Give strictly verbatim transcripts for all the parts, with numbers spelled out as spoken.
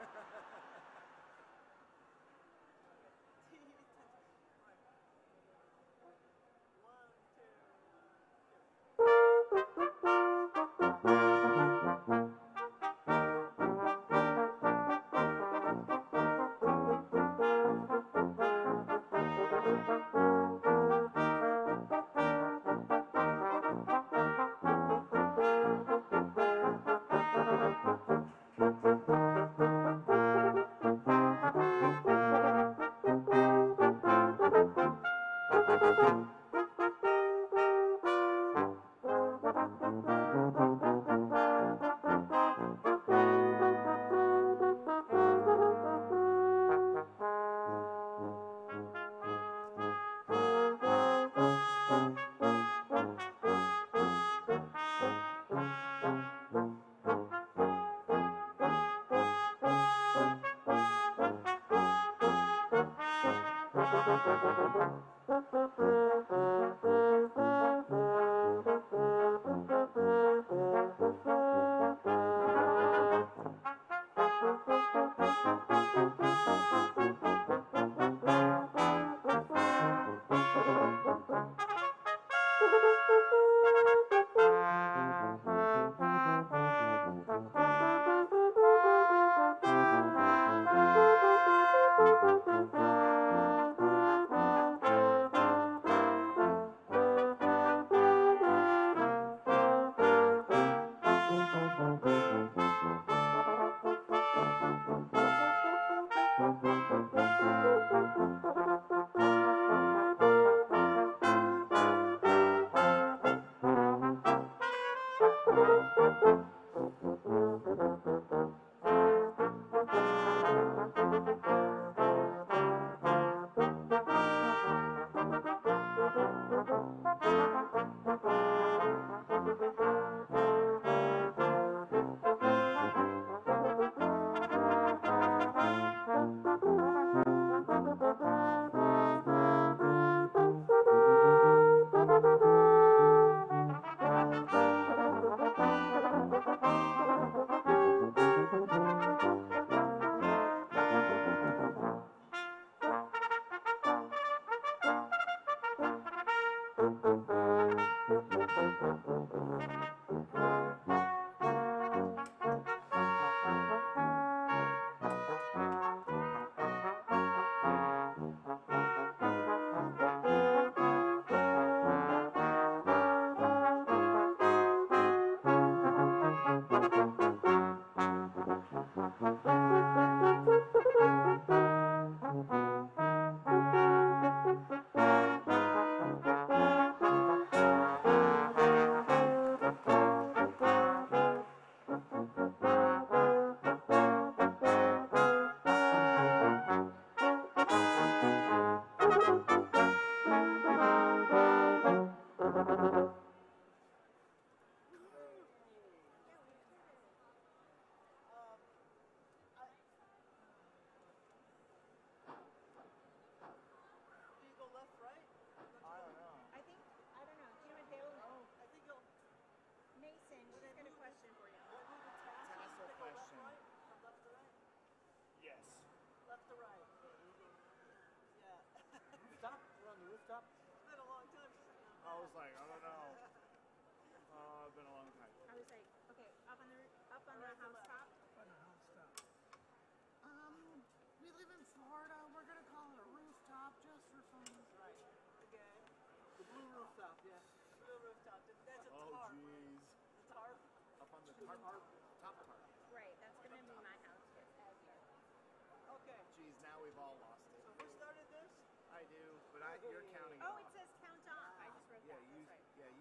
Yeah, you, yeah,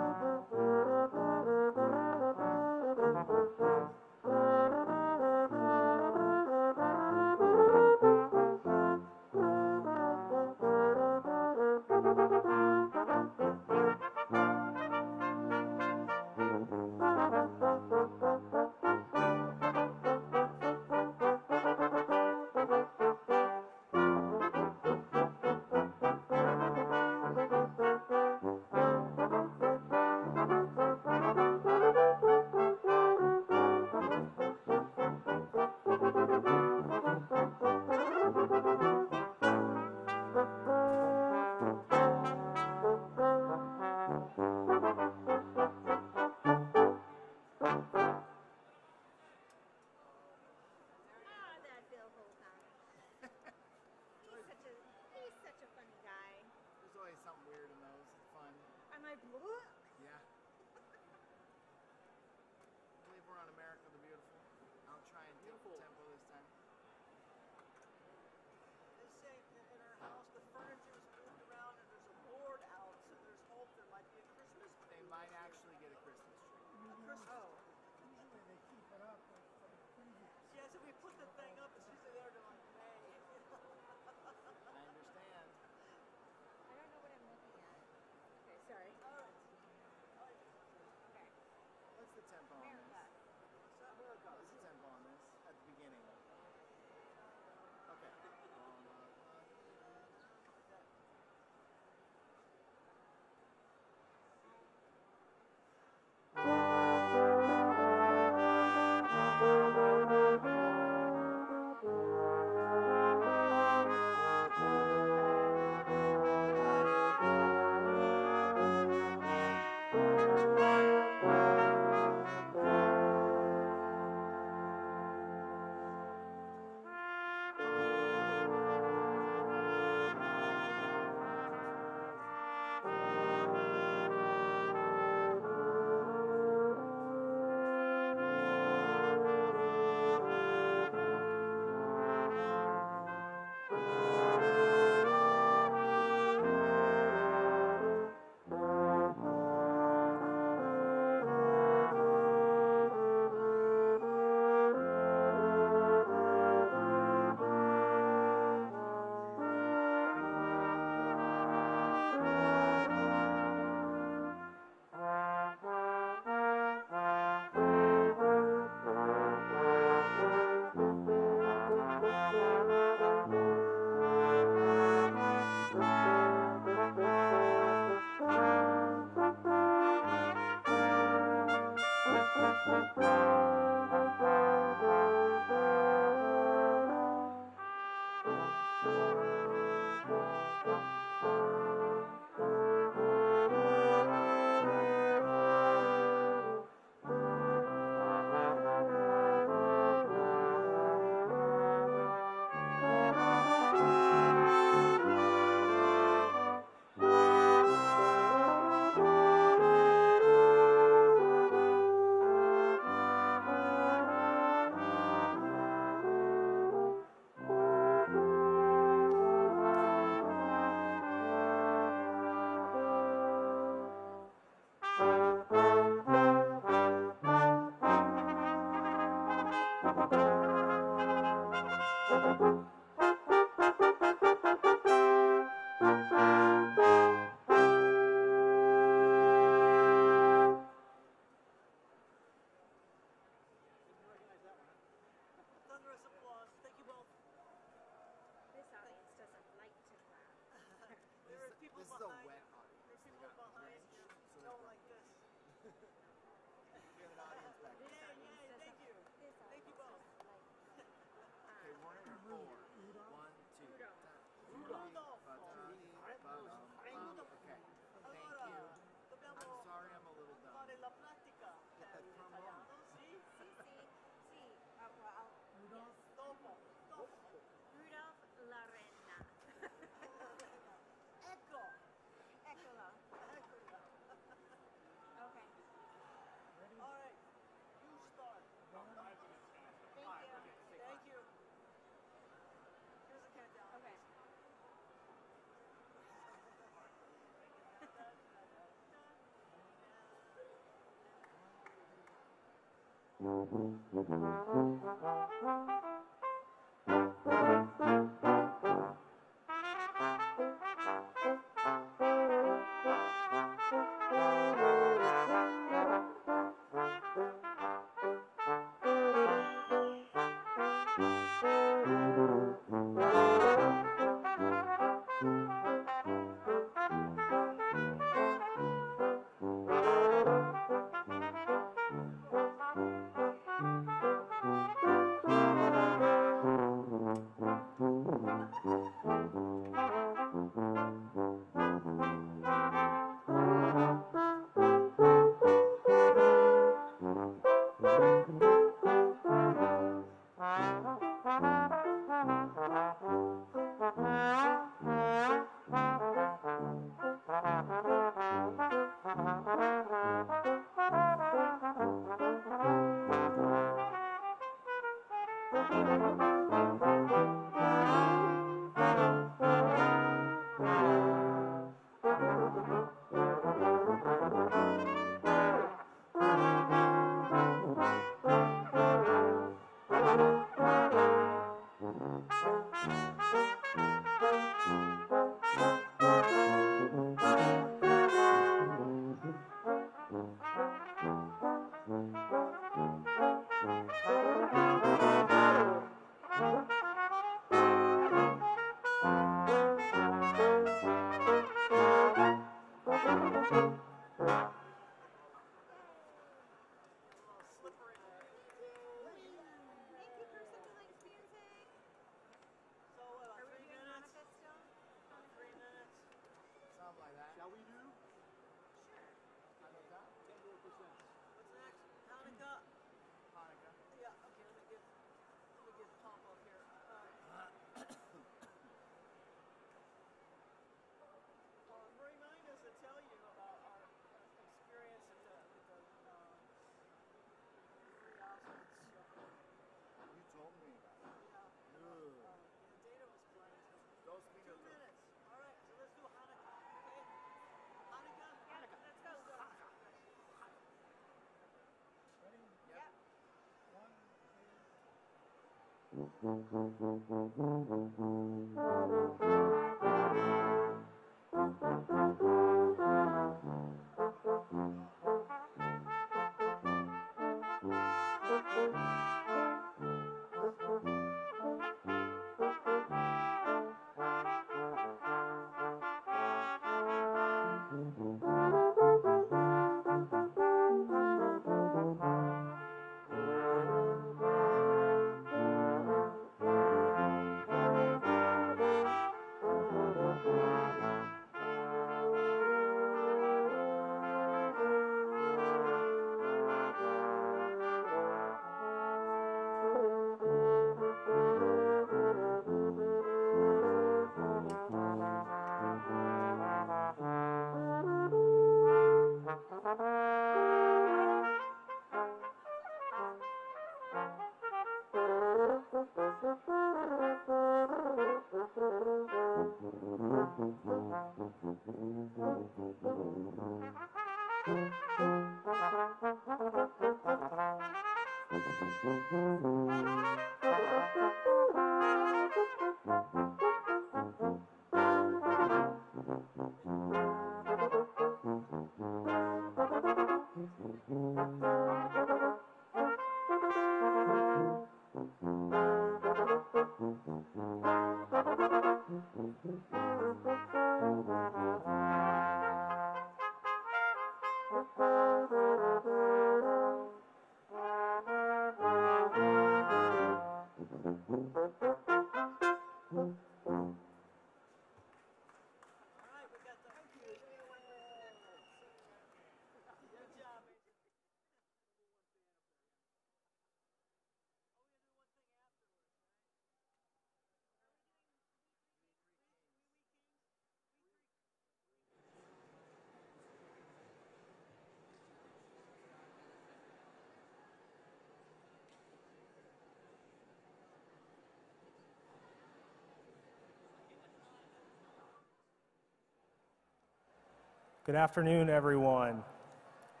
Good afternoon, everyone.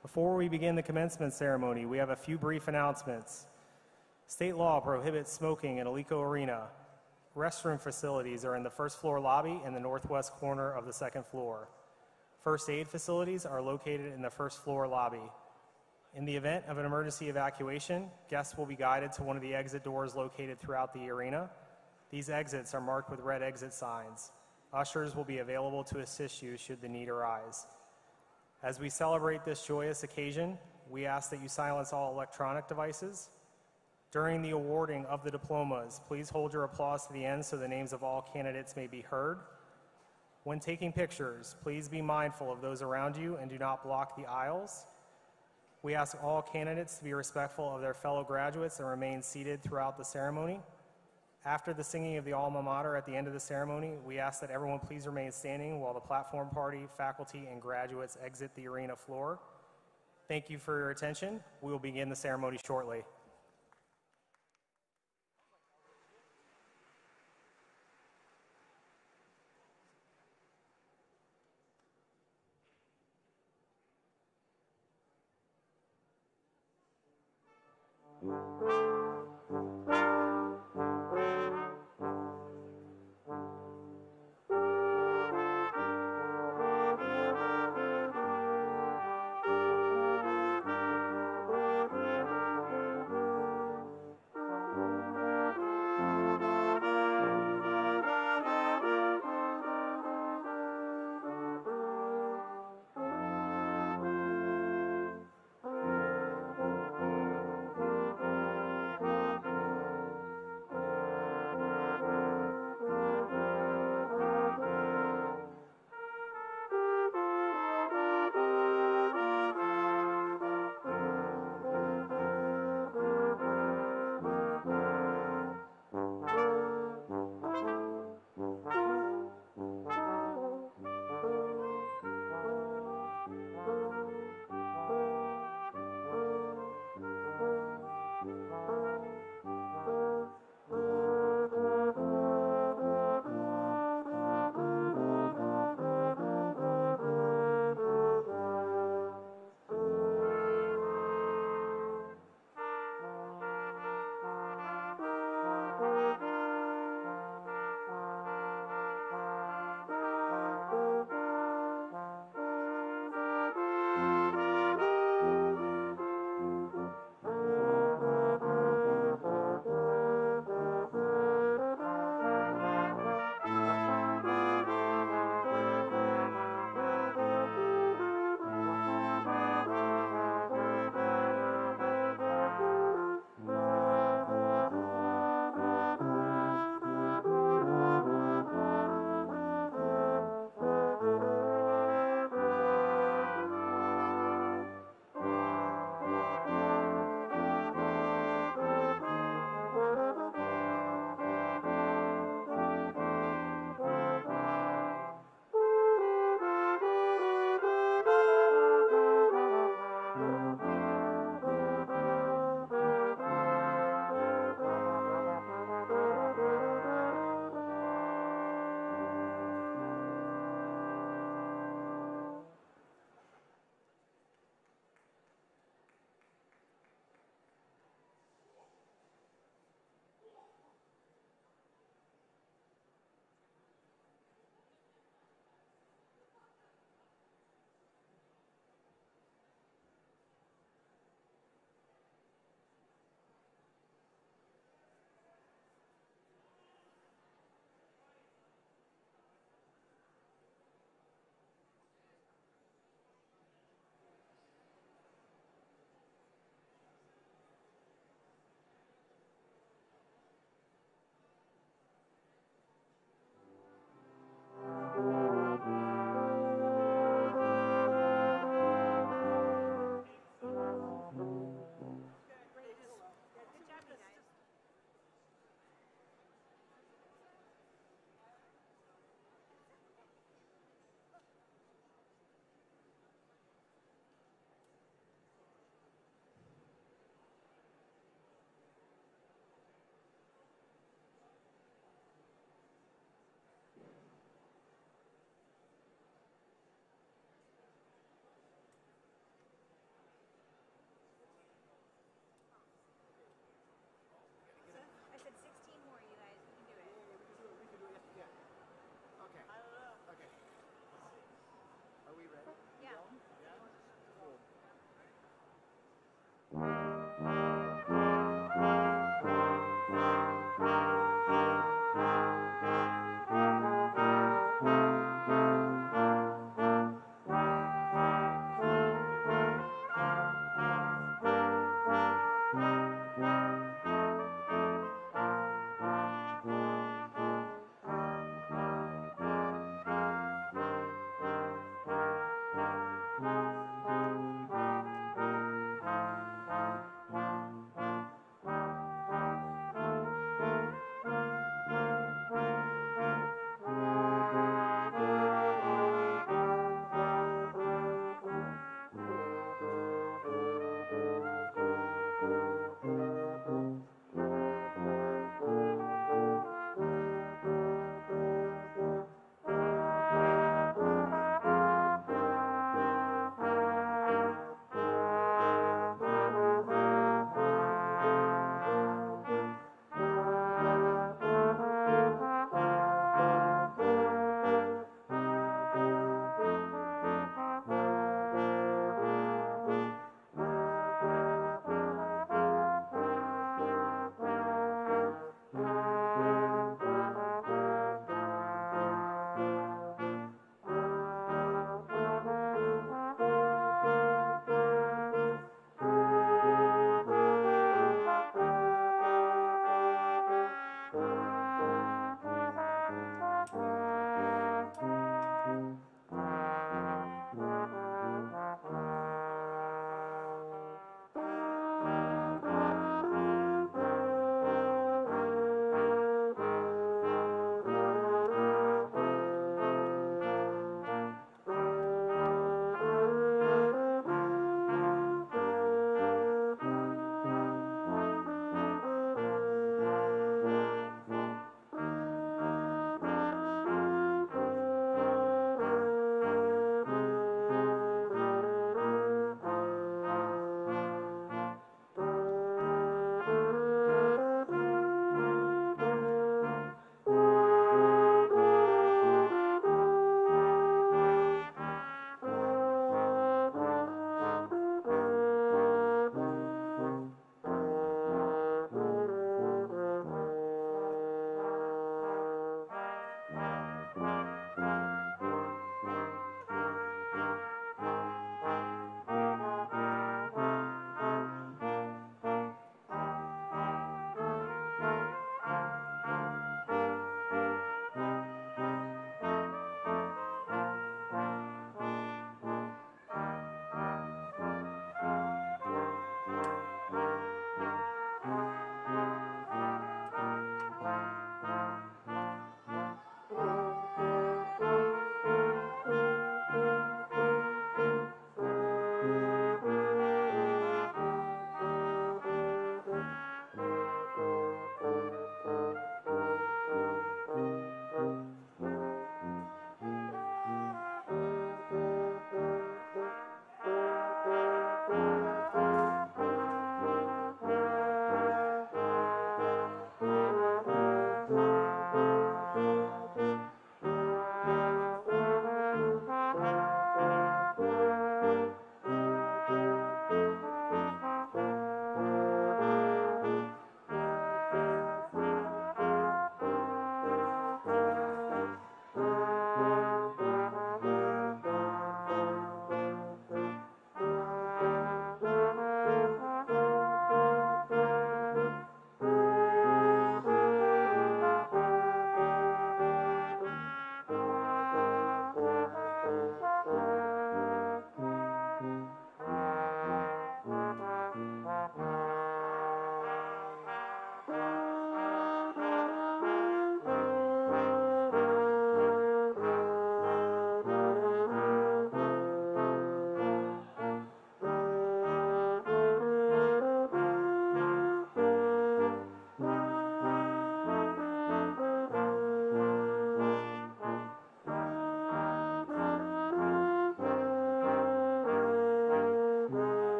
Before we begin the commencement ceremony, we have a few brief announcements. State law prohibits smoking in Alico Arena. Restroom facilities are in the first floor lobby in the northwest corner of the second floor. First aid facilities are located in the first floor lobby. In the event of an emergency evacuation, guests will be guided to one of the exit doors located throughout the arena. These exits are marked with red exit signs. Ushers will be available to assist you should the need arise. As we celebrate this joyous occasion, we ask that you silence all electronic devices. During the awarding of the diplomas, please hold your applause to the end so the names of all candidates may be heard. When taking pictures, please be mindful of those around you and do not block the aisles. We ask all candidates to be respectful of their fellow graduates and remain seated throughout the ceremony. After the singing of the alma mater at the end of the ceremony, we ask that everyone please remain standing while the platform party, faculty, and graduates exit the arena floor. Thank you for your attention. We will begin the ceremony shortly.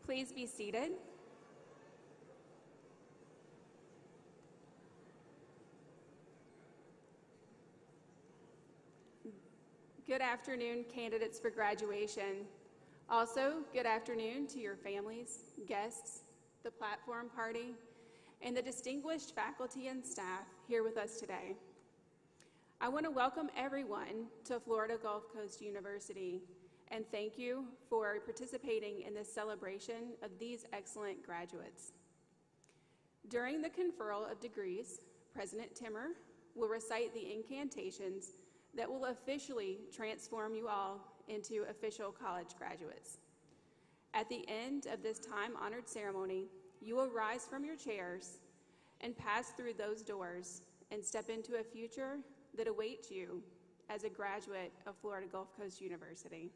Please be seated. Good afternoon, candidates for graduation. Also, good afternoon to your families, guests, the platform party, and the distinguished faculty and staff here with us today. I want to welcome everyone to Florida Gulf Coast University and thank you for participating in this celebration of these excellent graduates. During the conferral of degrees, President Timmer will recite the incantations that will officially transform you all into official college graduates. At the end of this time-honored ceremony, you will rise from your chairs and pass through those doors and step into a future that awaits you as a graduate of Florida Gulf Coast University.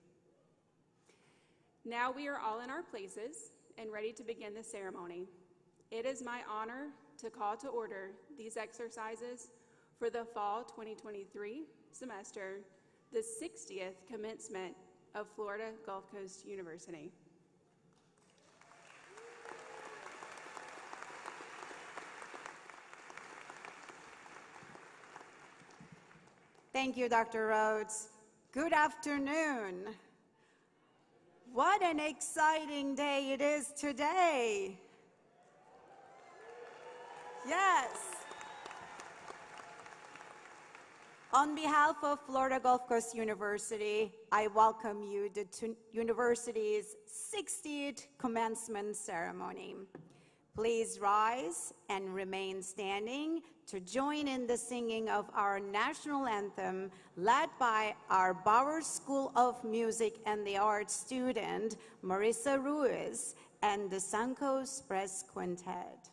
Now we are all in our places and ready to begin the ceremony. It is my honor to call to order these exercises for the fall twenty twenty-three semester, the sixtieth commencement of Florida Gulf Coast University. Thank you, Doctor Rhodes. Good afternoon. What an exciting day it is today. Yes. On behalf of Florida Gulf Coast University, I welcome you to the university's sixtieth commencement ceremony. Please rise and remain standing to join in the singing of our national anthem led by our Bauer School of Music and the Arts student, Marissa Ruiz, and the Sancos Brass Quintet.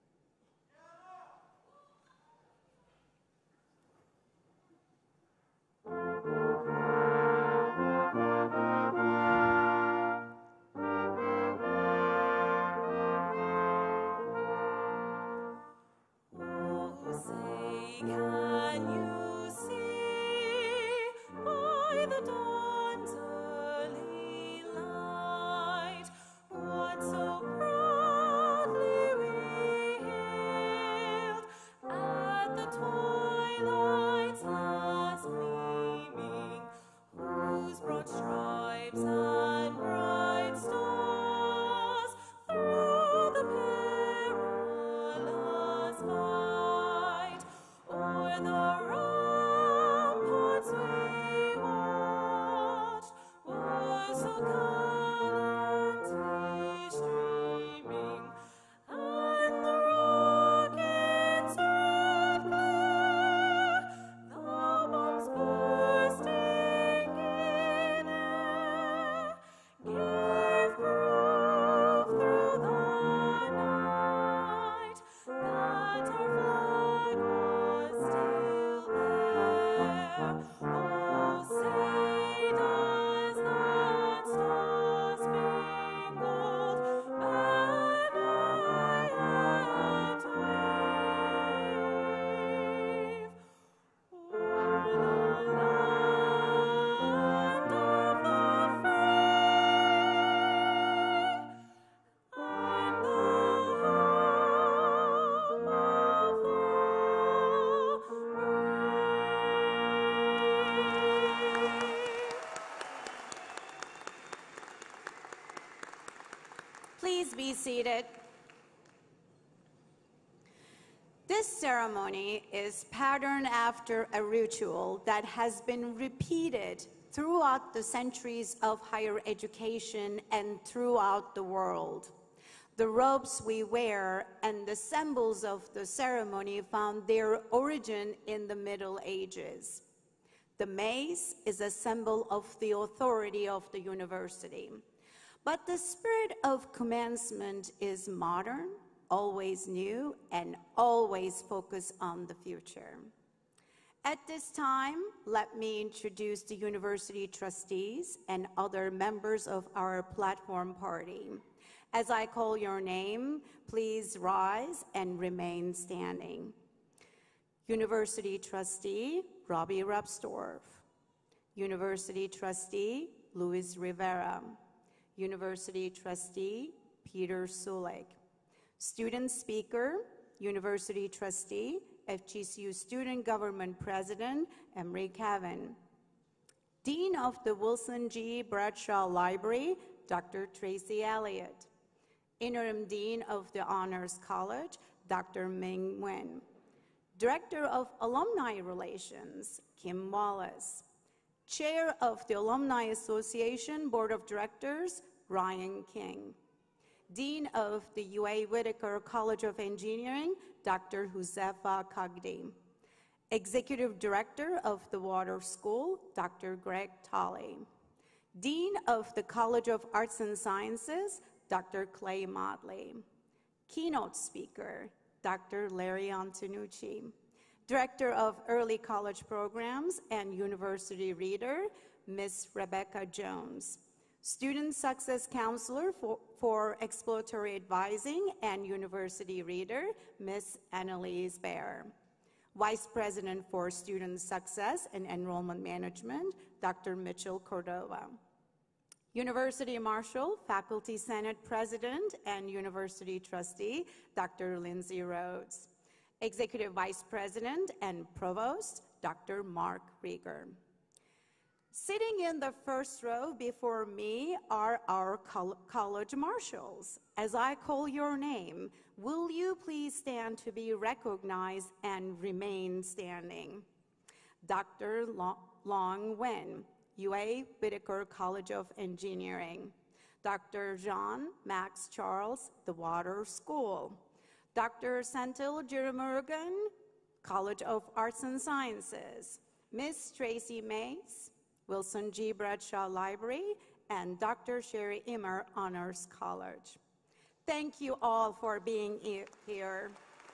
Please be seated. This ceremony is patterned after a ritual that has been repeated throughout the centuries of higher education and throughout the world. The robes we wear and the symbols of the ceremony found their origin in the Middle Ages. The mace is a symbol of the authority of the university. But the spirit of commencement is modern, always new, and always focused on the future. At this time, let me introduce the university trustees and other members of our platform party. As I call your name, please rise and remain standing. University trustee, Robbie Repsdorf. University trustee, Luis Rivera. University trustee, Peter Sulik. Student speaker, university trustee, F G C U Student Government President, Emery Cavan. Dean of the Wilson G. Bradshaw Library, Doctor Tracy Elliott. Interim Dean of the Honors College, Doctor Ming Wen. Director of Alumni Relations, Kim Wallace. Chair of the Alumni Association Board of Directors, Ryan King. Dean of the U A Whitaker College of Engineering, Doctor Josefa Kagdi. Executive Director of the Water School, Doctor Greg Tolley. Dean of the College of Arts and Sciences, Doctor Clay Motley. Keynote speaker, Doctor Larry Antonucci. Director of Early College Programs and University Reader, Miz Rebecca Jones. Student Success Counselor for, for Exploratory Advising and University Reader, Miz Annalise Baer. Vice President for Student Success and Enrollment Management, Doctor Mitchell Cordova. University Marshal, Faculty Senate President and University Trustee, Doctor Lindsay Rhodes. Executive Vice President and Provost, Doctor Mark Rieger. Sitting in the first row before me are our col college marshals. As I call your name, will you please stand to be recognized and remain standing? Doctor Long Wen, U A Whitaker College of Engineering. Doctor Jean Max Charles, the Water School. Doctor Santil Jiramurugan, College of Arts and Sciences. Miz Tracy Mays, Wilson G. Bradshaw Library, and Doctor Sherry Immer, Honors College. Thank you all for being here.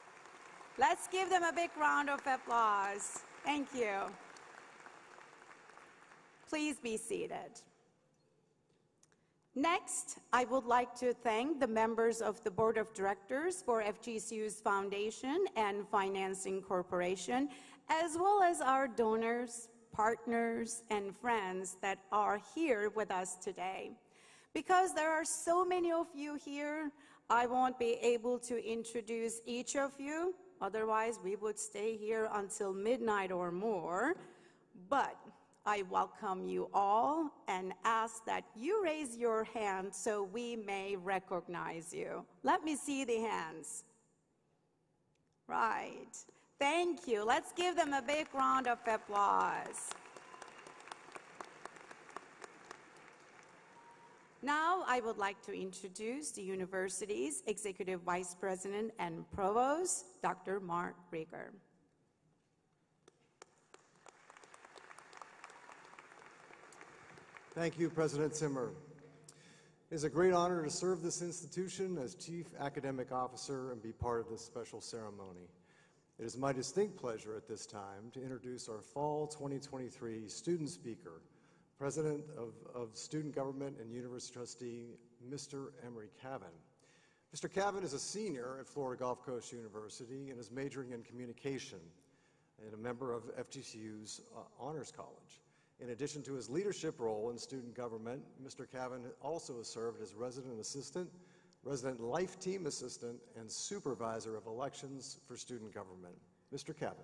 Let's give them a big round of applause. Thank you. Please be seated. Next, I would like to thank the members of the Board of Directors for F G C U's Foundation and Financing Corporation, as well as our donors, partners, and friends that are here with us today. Because there are so many of you here, I won't be able to introduce each of you. Otherwise, we would stay here until midnight or more. But I welcome you all and ask that you raise your hand so we may recognize you. Let me see the hands. Right. Thank you. Let's give them a big round of applause. Now, I would like to introduce the university's Executive Vice President and Provost, Doctor Mark Rieger. Thank you, President Zimmer. It is a great honor to serve this institution as Chief Academic Officer and be part of this special ceremony. It is my distinct pleasure at this time to introduce our Fall twenty twenty-three student speaker, President of, of Student Government and University Trustee, Mister Emery Cavan. Mister Cavan is a senior at Florida Gulf Coast University and is majoring in communication and a member of F G C U's uh, Honors College. In addition to his leadership role in student government, Mister Cavan also has served as resident assistant, resident life team assistant, and supervisor of elections for student government. Mister Cavan.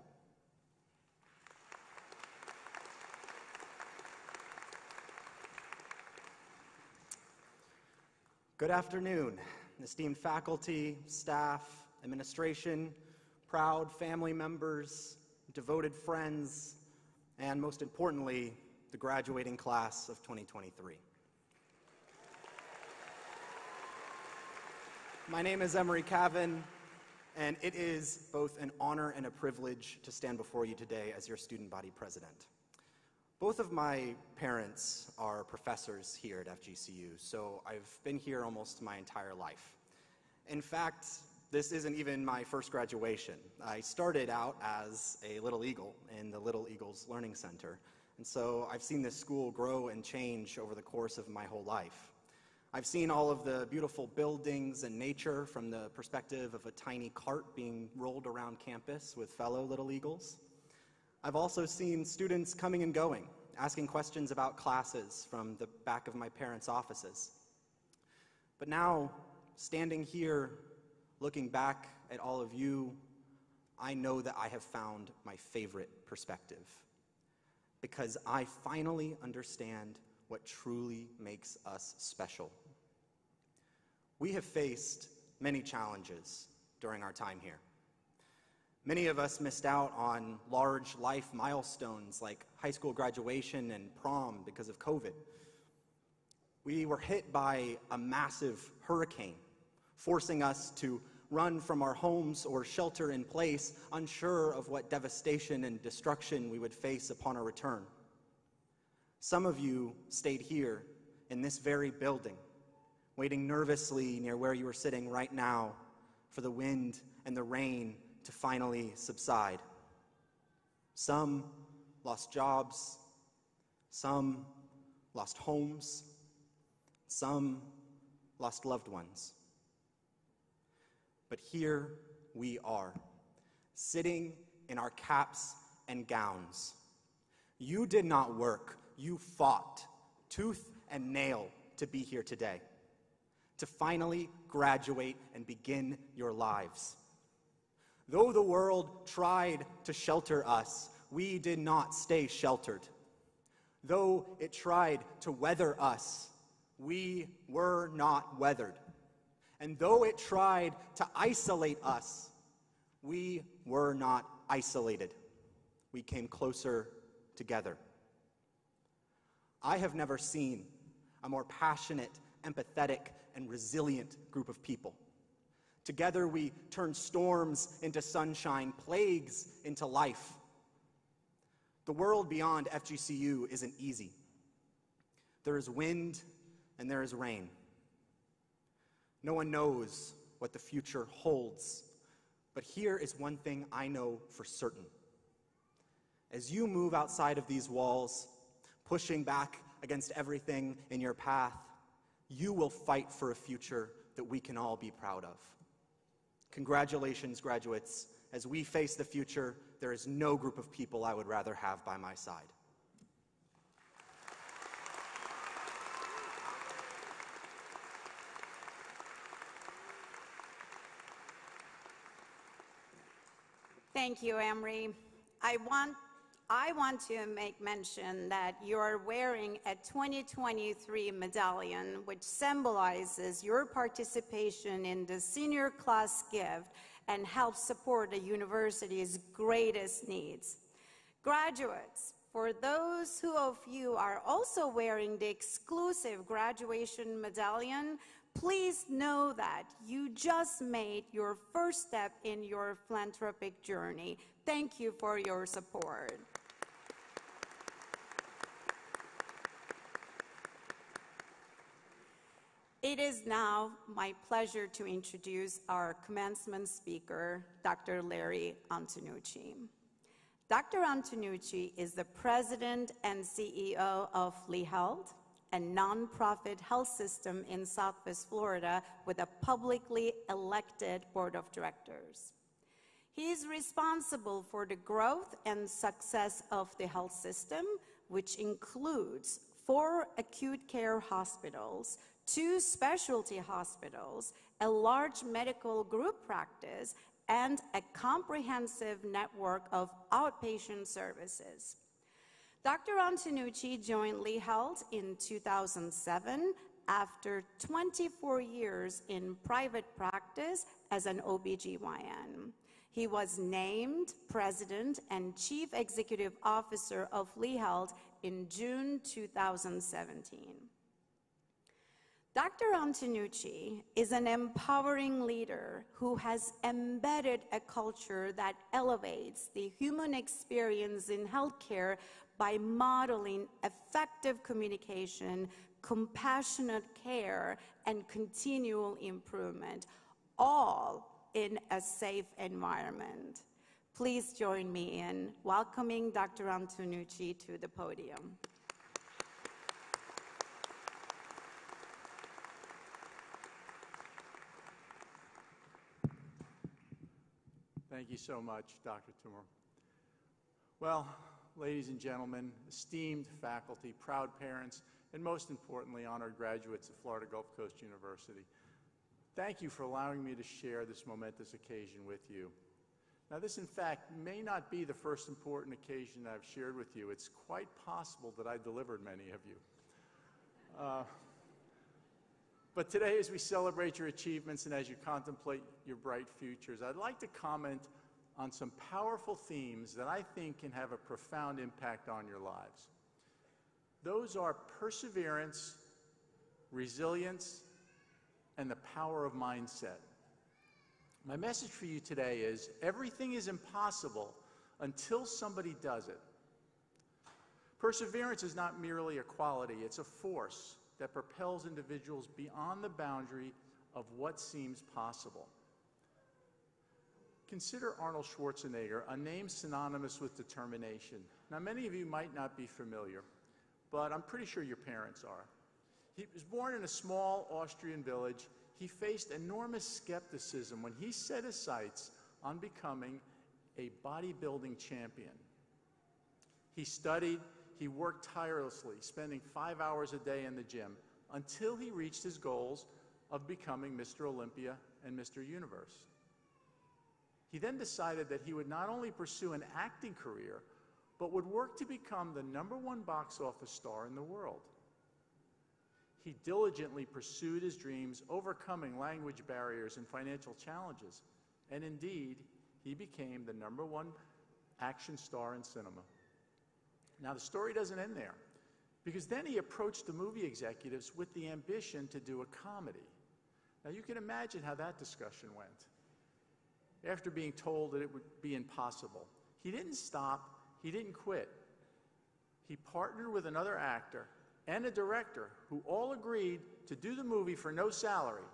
Good afternoon, esteemed faculty, staff, administration, proud family members, devoted friends, and most importantly, the graduating class of twenty twenty-three. My name is Emery Cavan, and it is both an honor and a privilege to stand before you today as your student body president. Both of my parents are professors here at F G C U, so I've been here almost my entire life. In fact, this isn't even my first graduation. I started out as a Little Eagle in the Little Eagles Learning Center, and so I've seen this school grow and change over the course of my whole life. I've seen all of the beautiful buildings and nature from the perspective of a tiny cart being rolled around campus with fellow Little Eagles. I've also seen students coming and going, asking questions about classes from the back of my parents' offices. But now, standing here, looking back at all of you, I know that I have found my favorite perspective, because I finally understand what truly makes us special. We have faced many challenges during our time here. Many of us missed out on large life milestones like high school graduation and prom because of COVID. We were hit by a massive hurricane, forcing us to run from our homes or shelter in place, unsure of what devastation and destruction we would face upon our return. Some of you stayed here in this very building, waiting nervously near where you are sitting right now for the wind and the rain to finally subside. Some lost jobs, some lost homes, some lost loved ones. But here we are, sitting in our caps and gowns. You did not work, you fought tooth and nail to be here today, to finally graduate and begin your lives. Though the world tried to shelter us, we did not stay sheltered. Though it tried to weather us, we were not weathered. And though it tried to isolate us, we were not isolated. We came closer together. I have never seen a more passionate, empathetic, and resilient group of people. Together we turned storms into sunshine, plagues into life. The world beyond F G C U isn't easy. There is wind and there is rain. No one knows what the future holds, but here is one thing I know for certain. As you move outside of these walls, pushing back against everything in your path, you will fight for a future that we can all be proud of. Congratulations, graduates. As we face the future, there is no group of people I would rather have by my side. Thank you, Emery. I want, I want to make mention that you're wearing a twenty twenty-three medallion, which symbolizes your participation in the senior class gift and helps support the university's greatest needs. Graduates, for those who of you are also wearing the exclusive graduation medallion, please know that you just made your first step in your philanthropic journey. Thank you for your support. It is now my pleasure to introduce our commencement speaker, Doctor Larry Antonucci. Doctor Antonucci is the president and C E O of Lee Health, a nonprofit health system in Southwest Florida with a publicly elected board of directors. He is responsible for the growth and success of the health system, which includes four acute care hospitals, two specialty hospitals, a large medical group practice, and a comprehensive network of outpatient services. Doctor Antonucci joined Lee Health in two thousand seven after twenty-four years in private practice as an O B G Y N. He was named President and Chief Executive Officer of Lee Health in June two thousand seventeen. Doctor Antonucci is an empowering leader who has embedded a culture that elevates the human experience in healthcare by modeling effective communication, compassionate care, and continual improvement, all in a safe environment. Please join me in welcoming Doctor Antonucci to the podium. Thank you so much, Doctor Toomer. Well, ladies and gentlemen, esteemed faculty, proud parents, and most importantly, honored graduates of Florida Gulf Coast University, Thank you for allowing me to share this momentous occasion with you. Now, this, in fact, may not be the first important occasion I've shared with you. It's quite possible that I delivered many of you. Uh, but today, as we celebrate your achievements and as you contemplate your bright futures, I'd like to comment on some powerful themes that I think can have a profound impact on your lives. Those are perseverance, resilience, and the power of mindset. My message for you today is everything is impossible until somebody does it. Perseverance is not merely a quality, it's a force that propels individuals beyond the boundary of what seems possible. Consider Arnold Schwarzenegger, a name synonymous with determination. Now, many of you might not be familiar, but I'm pretty sure your parents are. He was born in a small Austrian village. He faced enormous skepticism when he set his sights on becoming a bodybuilding champion. He studied, he worked tirelessly, spending five hours a day in the gym until he reached his goals of becoming Mister Olympia and Mister Universe. He then decided that he would not only pursue an acting career, but would work to become the number one box office star in the world. He diligently pursued his dreams, overcoming language barriers and financial challenges, and indeed, he became the number one action star in cinema. Now, the story doesn't end there, because then he approached the movie executives with the ambition to do a comedy. Now, you can imagine how that discussion went. After being told that it would be impossible, he didn't stop, he didn't quit. He partnered with another actor and a director who all agreed to do the movie for no salary,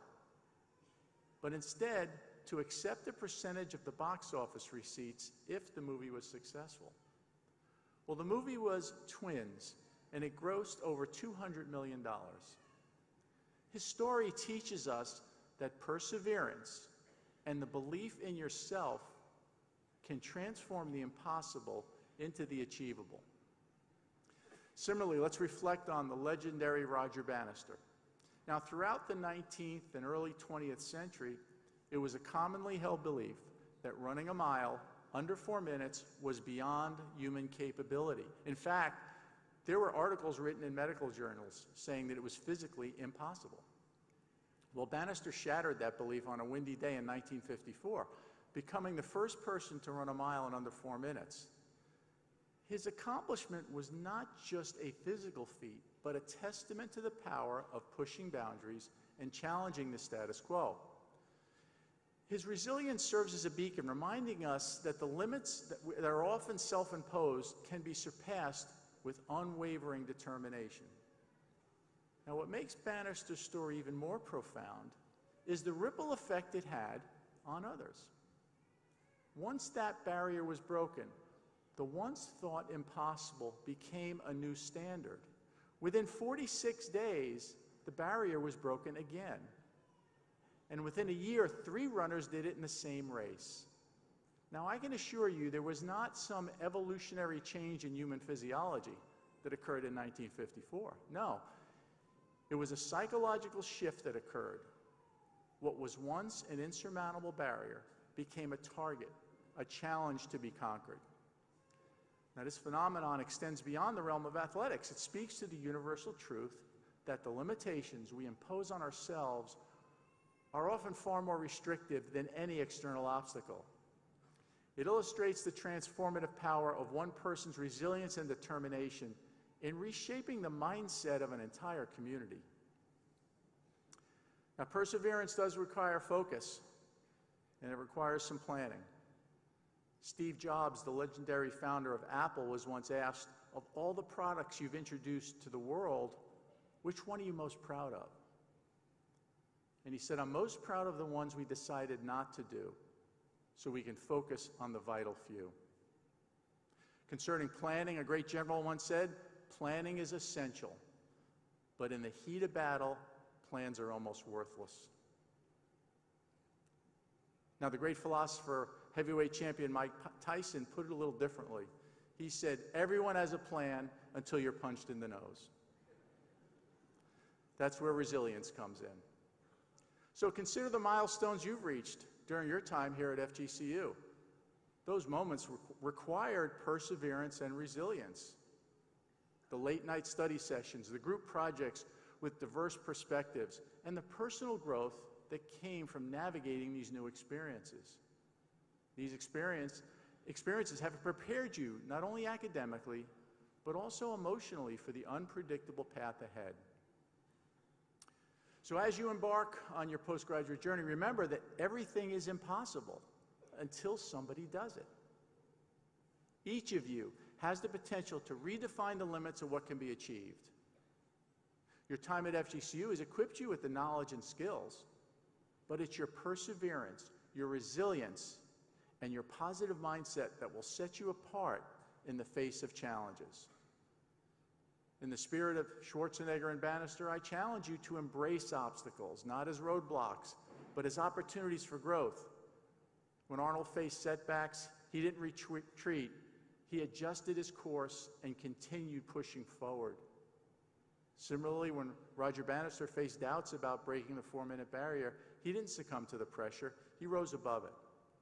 but instead to accept a percentage of the box office receipts if the movie was successful. Well, the movie was Twins, and it grossed over two hundred million dollars. His story teaches us that perseverance and the belief in yourself can transform the impossible into the achievable. Similarly, let's reflect on the legendary Roger Bannister. Now, throughout the nineteenth and early twentieth century, it was a commonly held belief that running a mile under four minutes was beyond human capability. In fact, there were articles written in medical journals saying that it was physically impossible. Well, Bannister shattered that belief on a windy day in nineteen fifty-four, becoming the first person to run a mile in under four minutes. His accomplishment was not just a physical feat, but a testament to the power of pushing boundaries and challenging the status quo. His resilience serves as a beacon, reminding us that the limits that, that are often self-imposed can be surpassed with unwavering determination. Now, what makes Bannister's story even more profound is the ripple effect it had on others. Once that barrier was broken, the once thought impossible became a new standard. Within forty-six days, the barrier was broken again. And within a year, three runners did it in the same race. Now, I can assure you there was not some evolutionary change in human physiology that occurred in nineteen fifty-four. No, it was a psychological shift that occurred. What was once an insurmountable barrier became a target, a challenge to be conquered. Now, this phenomenon extends beyond the realm of athletics. It speaks to the universal truth that the limitations we impose on ourselves are often far more restrictive than any external obstacle. It illustrates the transformative power of one person's resilience and determination in reshaping the mindset of an entire community. Now, perseverance does require focus, and it requires some planning. Steve Jobs, the legendary founder of Apple, was once asked, of all the products you've introduced to the world, which one are you most proud of? And he said, I'm most proud of the ones we decided not to do, so we can focus on the vital few. Concerning planning, a great general once said, planning is essential, but in the heat of battle, plans are almost worthless. Now, the great philosopher, heavyweight champion Mike Tyson put it a little differently. He said, everyone has a plan until you're punched in the nose. That's where resilience comes in. So consider the milestones you've reached during your time here at F G C U. Those moments re- required perseverance and resilience. The late-night study sessions, the group projects with diverse perspectives, and the personal growth that came from navigating these new experiences. These experience, experiences have prepared you not only academically, but also emotionally for the unpredictable path ahead. So as you embark on your postgraduate journey, remember that everything is impossible until somebody does it. Each of you has the potential to redefine the limits of what can be achieved. Your time at F G C U has equipped you with the knowledge and skills, but it's your perseverance, your resilience, and your positive mindset that will set you apart in the face of challenges. In the spirit of Schwarzenegger and Bannister, I challenge you to embrace obstacles, not as roadblocks, but as opportunities for growth. When Arnold faced setbacks, he didn't retreat. He adjusted his course and continued pushing forward. Similarly, when Roger Bannister faced doubts about breaking the four-minute barrier, he didn't succumb to the pressure. He rose above it.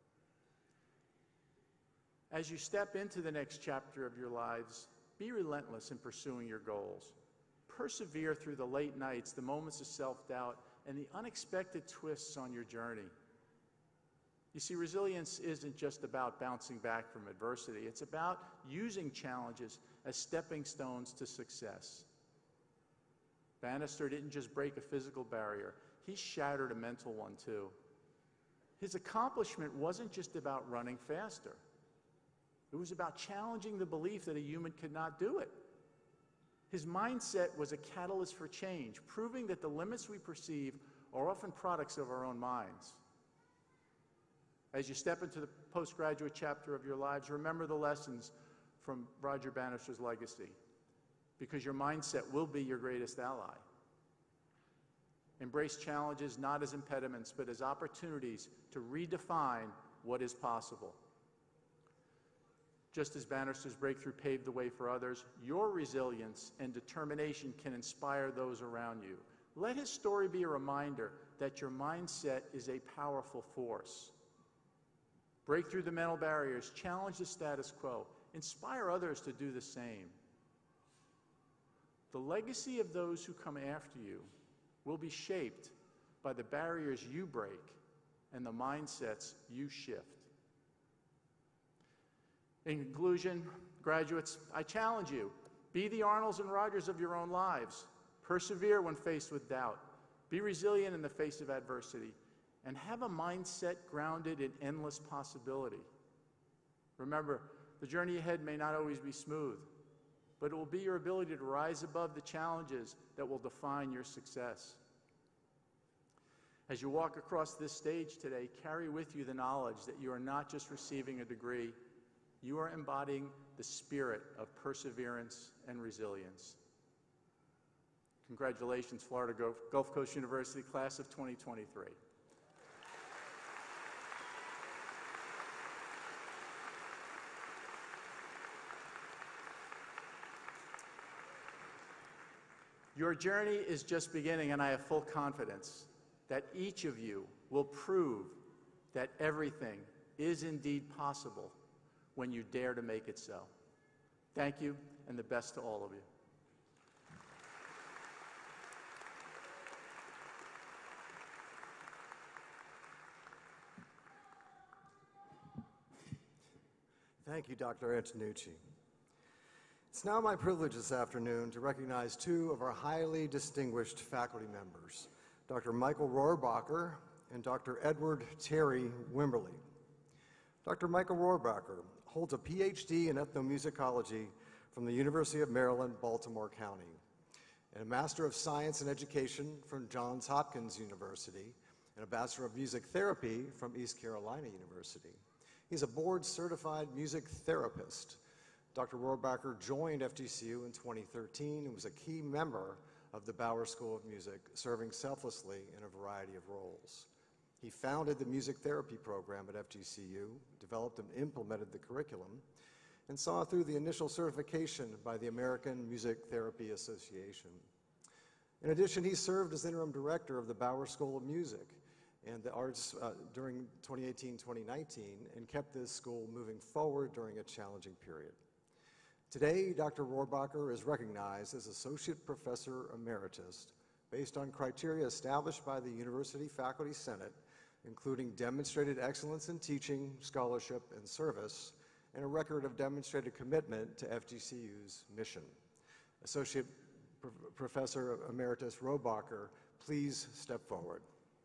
As you step into the next chapter of your lives, be relentless in pursuing your goals. Persevere through the late nights, the moments of self-doubt, and the unexpected twists on your journey. You see, resilience isn't just about bouncing back from adversity. It's about using challenges as stepping stones to success. Bannister didn't just break a physical barrier. He shattered a mental one, too. His accomplishment wasn't just about running faster. It was about challenging the belief that a human could not do it. His mindset was a catalyst for change, proving that the limits we perceive are often products of our own minds. As you step into the postgraduate chapter of your lives, remember the lessons from Roger Bannister's legacy, because your mindset will be your greatest ally. Embrace challenges not as impediments, but as opportunities to redefine what is possible. Just as Bannister's breakthrough paved the way for others, your resilience and determination can inspire those around you. Let his story be a reminder that your mindset is a powerful force. Break through the mental barriers, challenge the status quo, inspire others to do the same. The legacy of those who come after you will be shaped by the barriers you break and the mindsets you shift. In conclusion, graduates, I challenge you, be the Arnolds and Rogers of your own lives. Persevere when faced with doubt. Be resilient in the face of adversity. And have a mindset grounded in endless possibility. Remember, the journey ahead may not always be smooth, but it will be your ability to rise above the challenges that will define your success. As you walk across this stage today, carry with you the knowledge that you are not just receiving a degree, you are embodying the spirit of perseverance and resilience. Congratulations, Florida Gulf Coast University, class of twenty twenty-three. Your journey is just beginning, and I have full confidence that each of you will prove that everything is indeed possible when you dare to make it so. Thank you, and the best to all of you. Thank you, Doctor Antonucci. It's now my privilege this afternoon to recognize two of our highly distinguished faculty members, Doctor Michael Rohrbacher and Doctor Edward Terry Wimberly. Doctor Michael Rohrbacher holds a P H D in ethnomusicology from the University of Maryland, Baltimore County, and a Master of Science in Education from Johns Hopkins University, and a Bachelor of Music Therapy from East Carolina University. He's a board-certified music therapist. Doctor Rohrbacher joined F G C U in twenty thirteen and was a key member of the Bauer School of Music, serving selflessly in a variety of roles. He founded the music therapy program at F G C U, developed and implemented the curriculum, and saw through the initial certification by the American Music Therapy Association. In addition, he served as interim director of the Bauer School of Music and the arts uh, during twenty eighteen twenty nineteen and kept this school moving forward during a challenging period. Today, Doctor Rohrbacher is recognized as Associate Professor Emeritus based on criteria established by the University Faculty Senate, including demonstrated excellence in teaching, scholarship, and service, and a record of demonstrated commitment to F G C U's mission. Associate Pro- Professor Emeritus Rohrbacher, please step forward.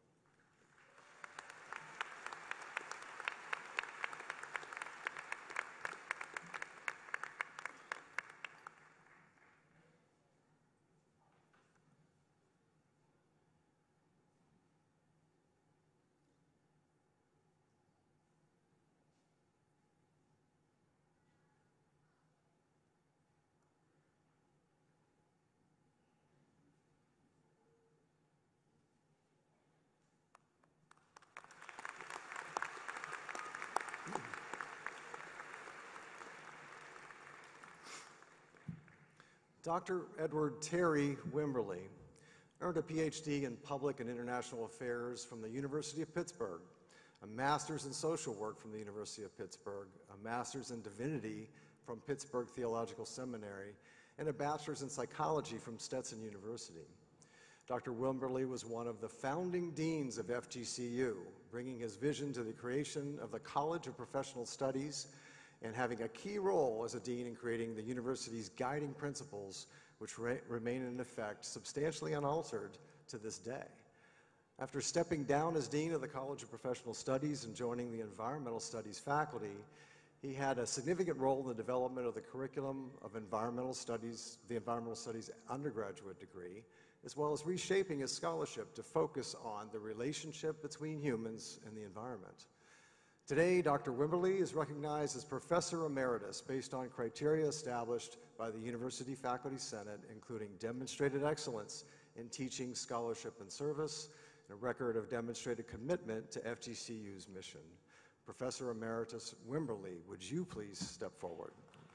Doctor Edward Terry Wimberly earned a P H D in Public and International Affairs from the University of Pittsburgh, a Master's in Social Work from the University of Pittsburgh, a Master's in Divinity from Pittsburgh Theological Seminary, and a Bachelor's in Psychology from Stetson University. Doctor Wimberly was one of the founding deans of F G C U, bringing his vision to the creation of the College of Professional Studies and having a key role as a dean in creating the university's guiding principles, which re remain in effect substantially unaltered to this day. After stepping down as dean of the College of Professional Studies and joining the Environmental Studies faculty, he had a significant role in the development of the curriculum of Environmental Studies, the Environmental Studies undergraduate degree, as well as reshaping his scholarship to focus on the relationship between humans and the environment. Today, Doctor Wimberly is recognized as Professor Emeritus based on criteria established by the University Faculty Senate, including demonstrated excellence in teaching, scholarship, and service, and a record of demonstrated commitment to F G C U's mission. Professor Emeritus Wimberly, would you please step forward?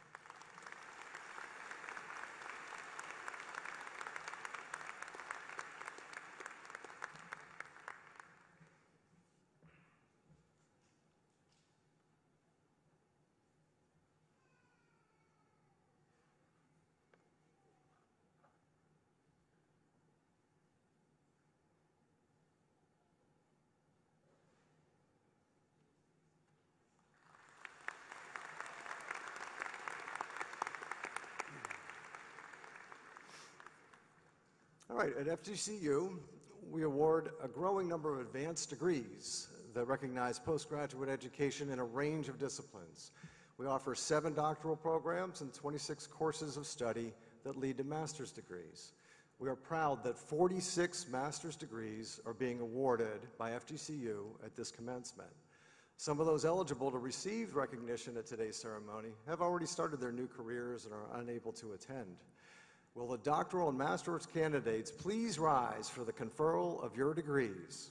All right, at F G C U, we award a growing number of advanced degrees that recognize postgraduate education in a range of disciplines. We offer seven doctoral programs and twenty-six courses of study that lead to master's degrees. We are proud that forty-six master's degrees are being awarded by F G C U at this commencement. Some of those eligible to receive recognition at today's ceremony have already started their new careers and are unable to attend. Will the doctoral and master's candidates please rise for the conferral of your degrees?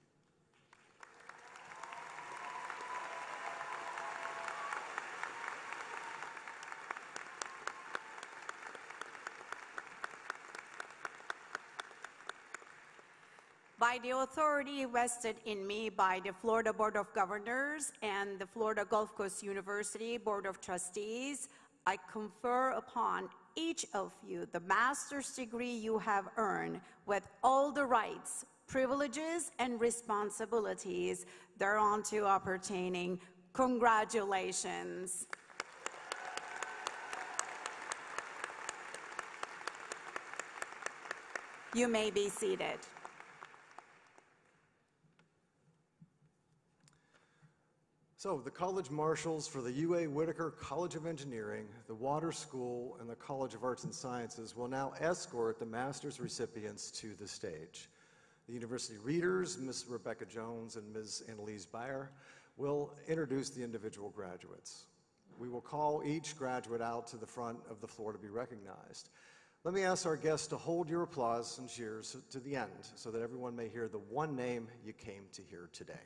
By the authority vested in me by the Florida Board of Governors and the Florida Gulf Coast University Board of Trustees, I confer upon each of you the master's degree you have earned with all the rights, privileges, and responsibilities thereunto appertaining. Congratulations. You may be seated. So, the College Marshals for the U A Whitaker College of Engineering, the Water School, and the College of Arts and Sciences will now escort the master's recipients to the stage. The university readers, Miz Rebecca Jones and Miz Annalise Bayer, will introduce the individual graduates. We will call each graduate out to the front of the floor to be recognized. Let me ask our guests to hold your applause and cheers to the end so that everyone may hear the one name you came to hear today.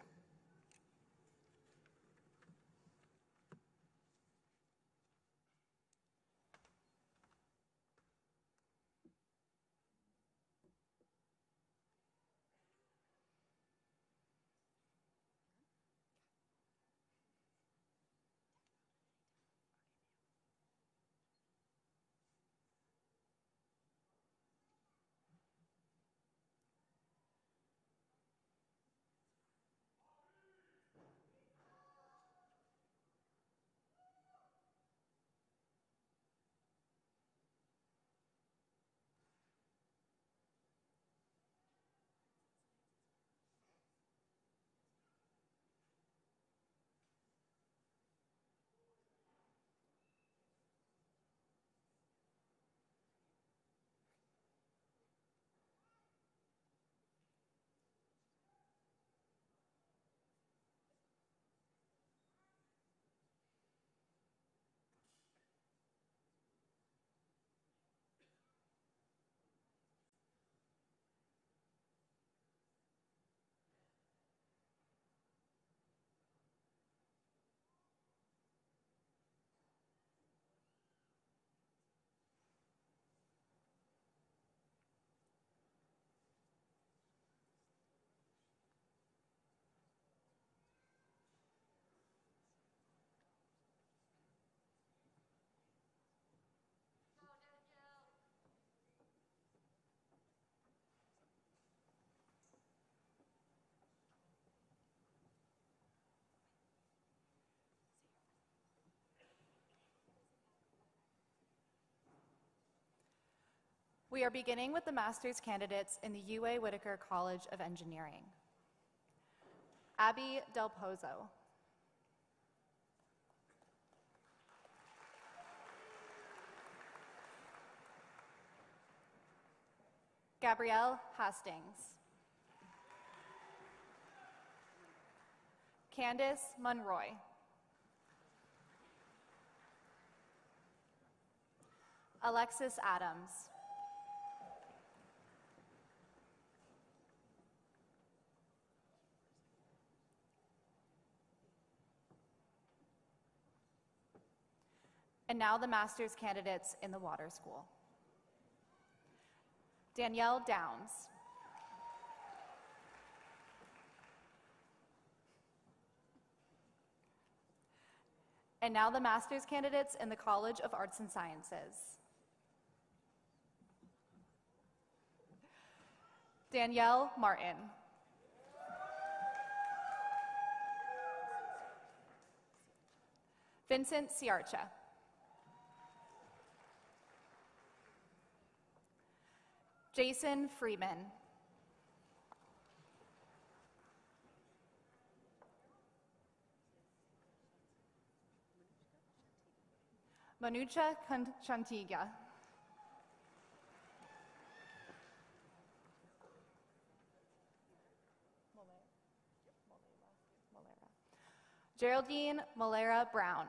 We are beginning with the master's candidates in the U A Whitaker College of Engineering. Abby Del Pozo. Gabrielle Hastings. Candace Monroy. Alexis Adams. And now the master's candidates in the water school. Danielle Downs. And now the master's candidates in the College of Arts and Sciences. Danielle Martin. Vincent Ciarcha. Jason Freeman. Manucha Chantiga. Geraldine Molera Brown.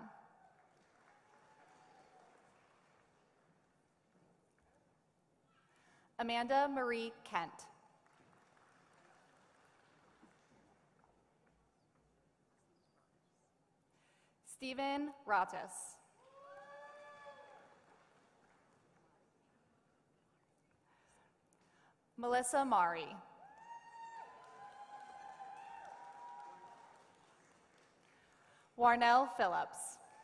Amanda Marie Kent. Stephen Ratus. Melissa Mari. Warnell Phillips.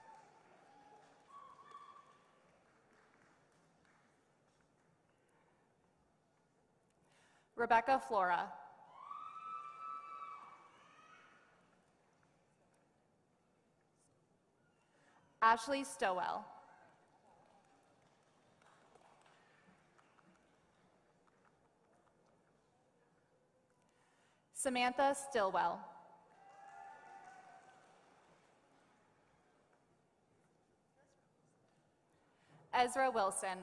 Rebecca Flora. Ashley Stowell. Samantha Stillwell. Ezra Wilson.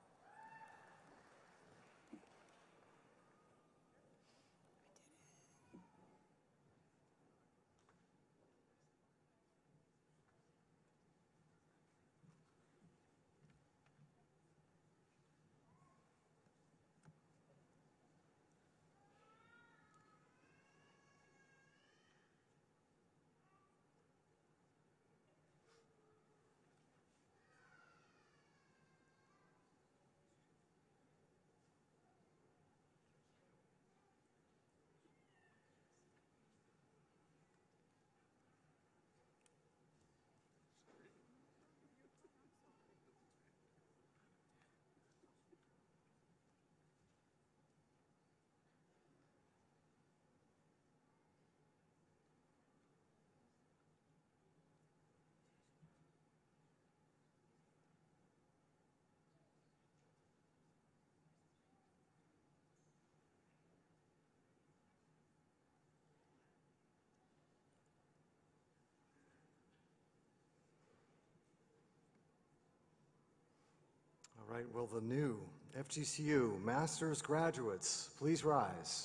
All right, will the new F G C U master's graduates please rise?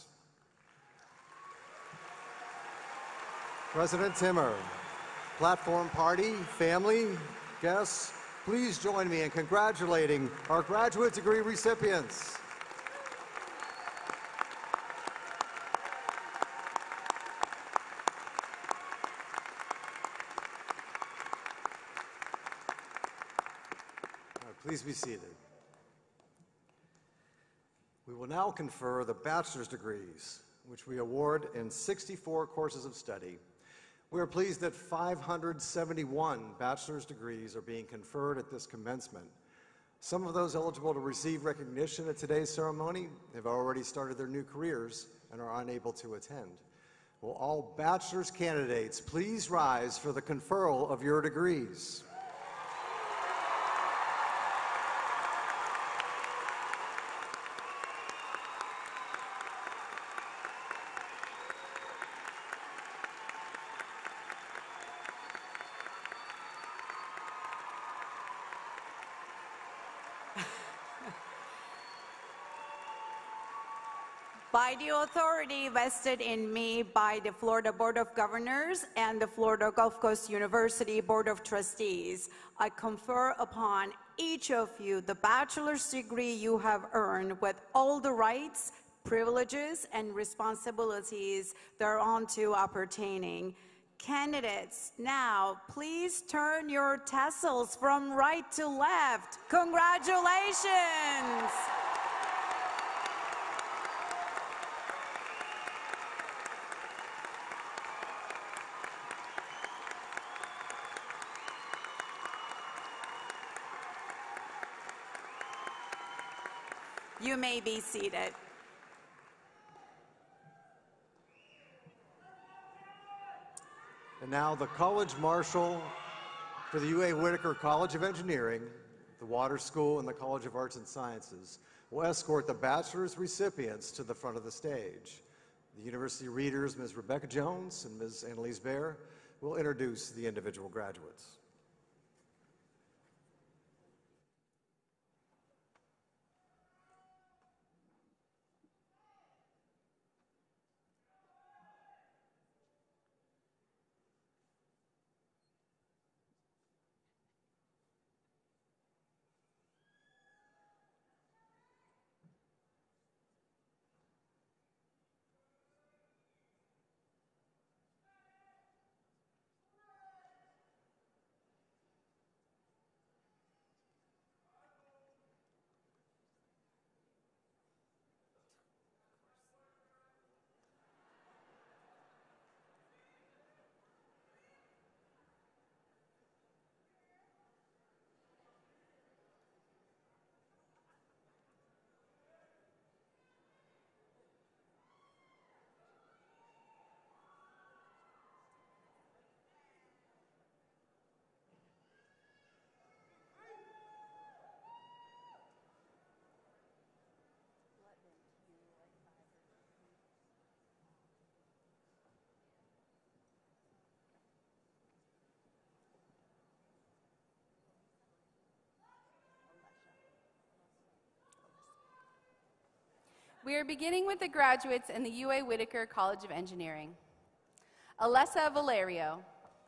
President Timmer, platform party, family, guests, please join me in congratulating our graduate degree recipients. Please be seated. We will now confer the bachelor's degrees, which we award in sixty-four courses of study. We are pleased that five hundred seventy-one bachelor's degrees are being conferred at this commencement. Some of those eligible to receive recognition at today's ceremony have already started their new careers and are unable to attend. Will all bachelor's candidates please rise for the conferral of your degrees? By the authority vested in me by the Florida Board of Governors and the Florida Gulf Coast University Board of Trustees, I confer upon each of you the bachelor's degree you have earned with all the rights, privileges, and responsibilities thereunto appertaining. Candidates, now please turn your tassels from right to left. Congratulations! You may be seated. And now the College Marshal for the U A Whitaker College of Engineering, the Water School, and the College of Arts and Sciences will escort the bachelor's recipients to the front of the stage. The university readers, Miz Rebecca Jones and Miz Annalise Baer, will introduce the individual graduates. We are beginning with the graduates in the U A Whitaker College of Engineering. Alessa Valerio.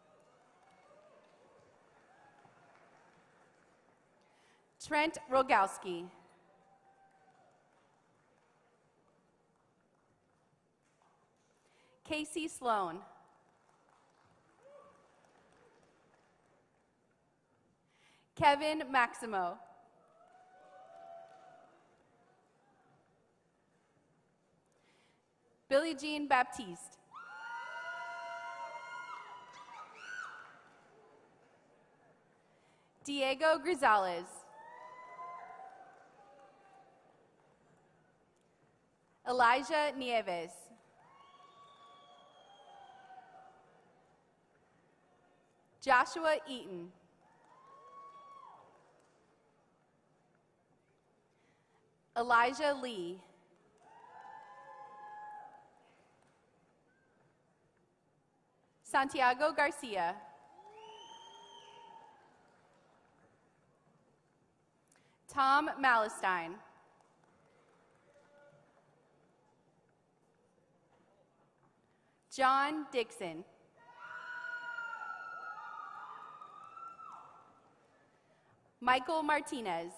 Trent Rogowski. Casey Sloan. Kevin Maximo. Billie Jean Baptiste. Diego Grisales. Elijah Nieves. Joshua Eaton. Elijah Lee. Santiago Garcia. Tom Malestein. John Dixon. Michael Martinez.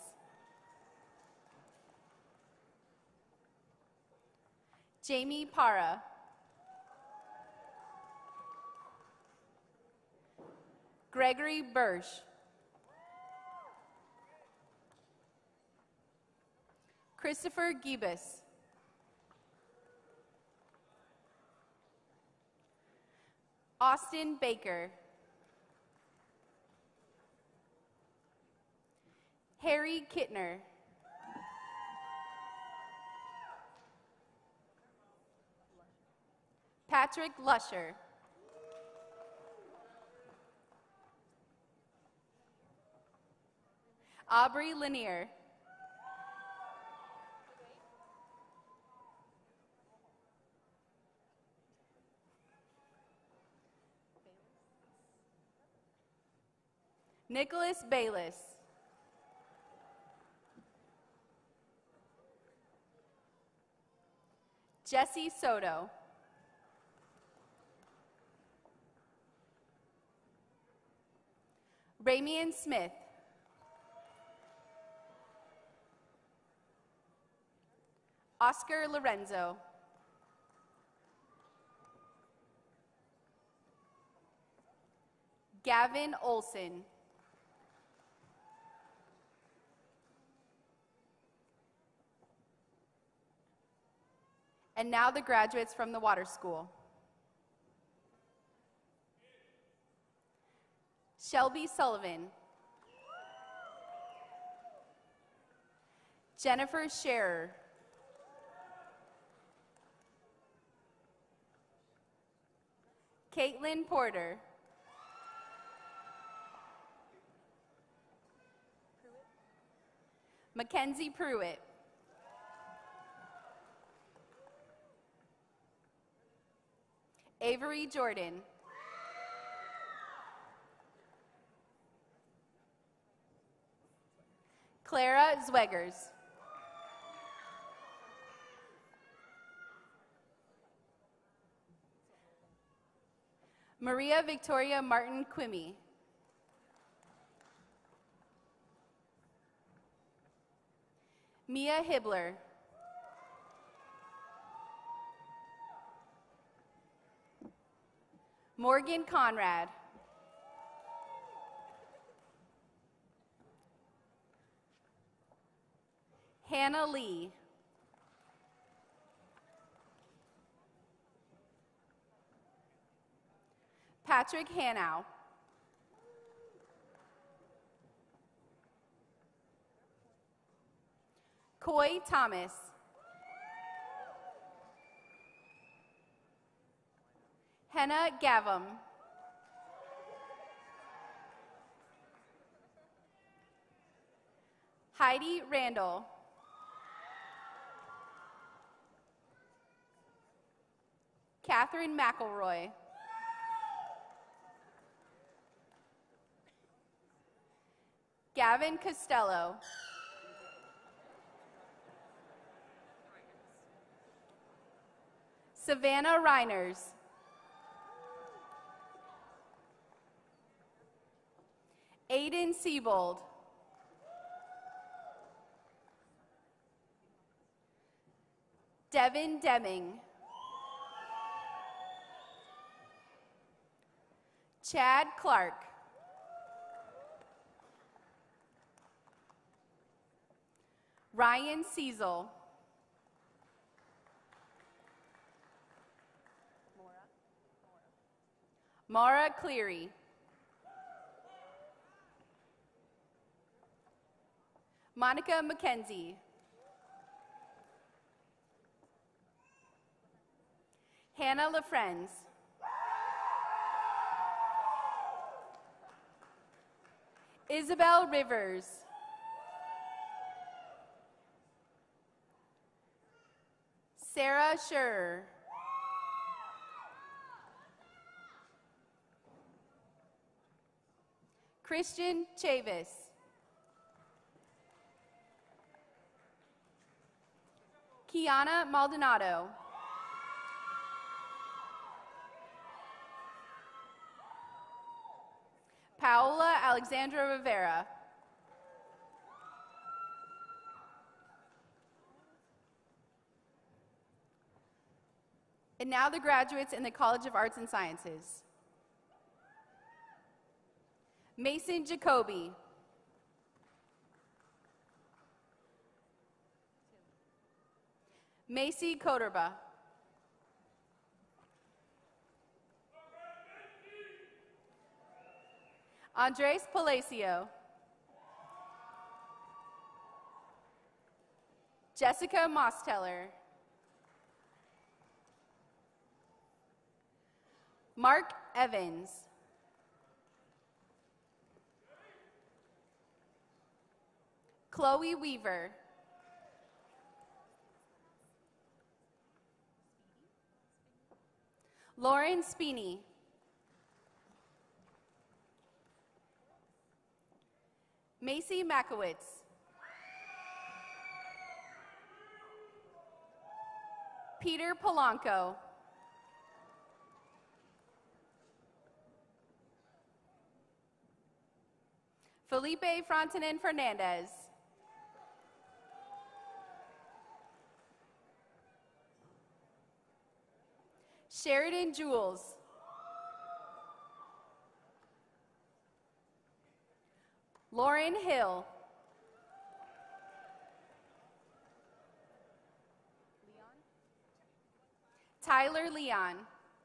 Jamie Para. Gregory Bursch. Christopher Gibas. Austin Baker. Harry Kittner. Patrick Lusher. Aubrey Lanier. Nicholas Bayless. Jesse Soto. Ramian Smith. Oscar Lorenzo. Gavin Olson. And now the graduates from the Water School. Shelby Sullivan. Jennifer Scherer. Caitlin Porter. Mackenzie Pruitt. Avery Jordan. Clara Zweggers. Maria Victoria Martin Quimmy. Mia Hibbler. Morgan Conrad. Hannah Lee. Patrick Hanau. Coy Thomas. Henna Gavum. Heidi Randall. Catherine McElroy. Gavin Costello. Savannah Reiners. Aiden Siebold. Devin Deming. Chad Clark. Ryan Cecil. Mara Cleary. Monica McKenzie. Hannah LaFrenz. Isabel Rivers. Sarah Scherer. Christian Chavis. Kiana Maldonado. Paola Alexandra Rivera. And now the graduates in the College of Arts and Sciences. Mason Jacoby. Macy Coderba. Andres Palacio. Jessica Mosteller. Mark Evans. Chloe Weaver. Lauren Speeney. Macy Makowitz. Peter Polanco. Felipe Frontenin Fernandez. Sheridan Jules. Lauren Hill. Tyler Leon.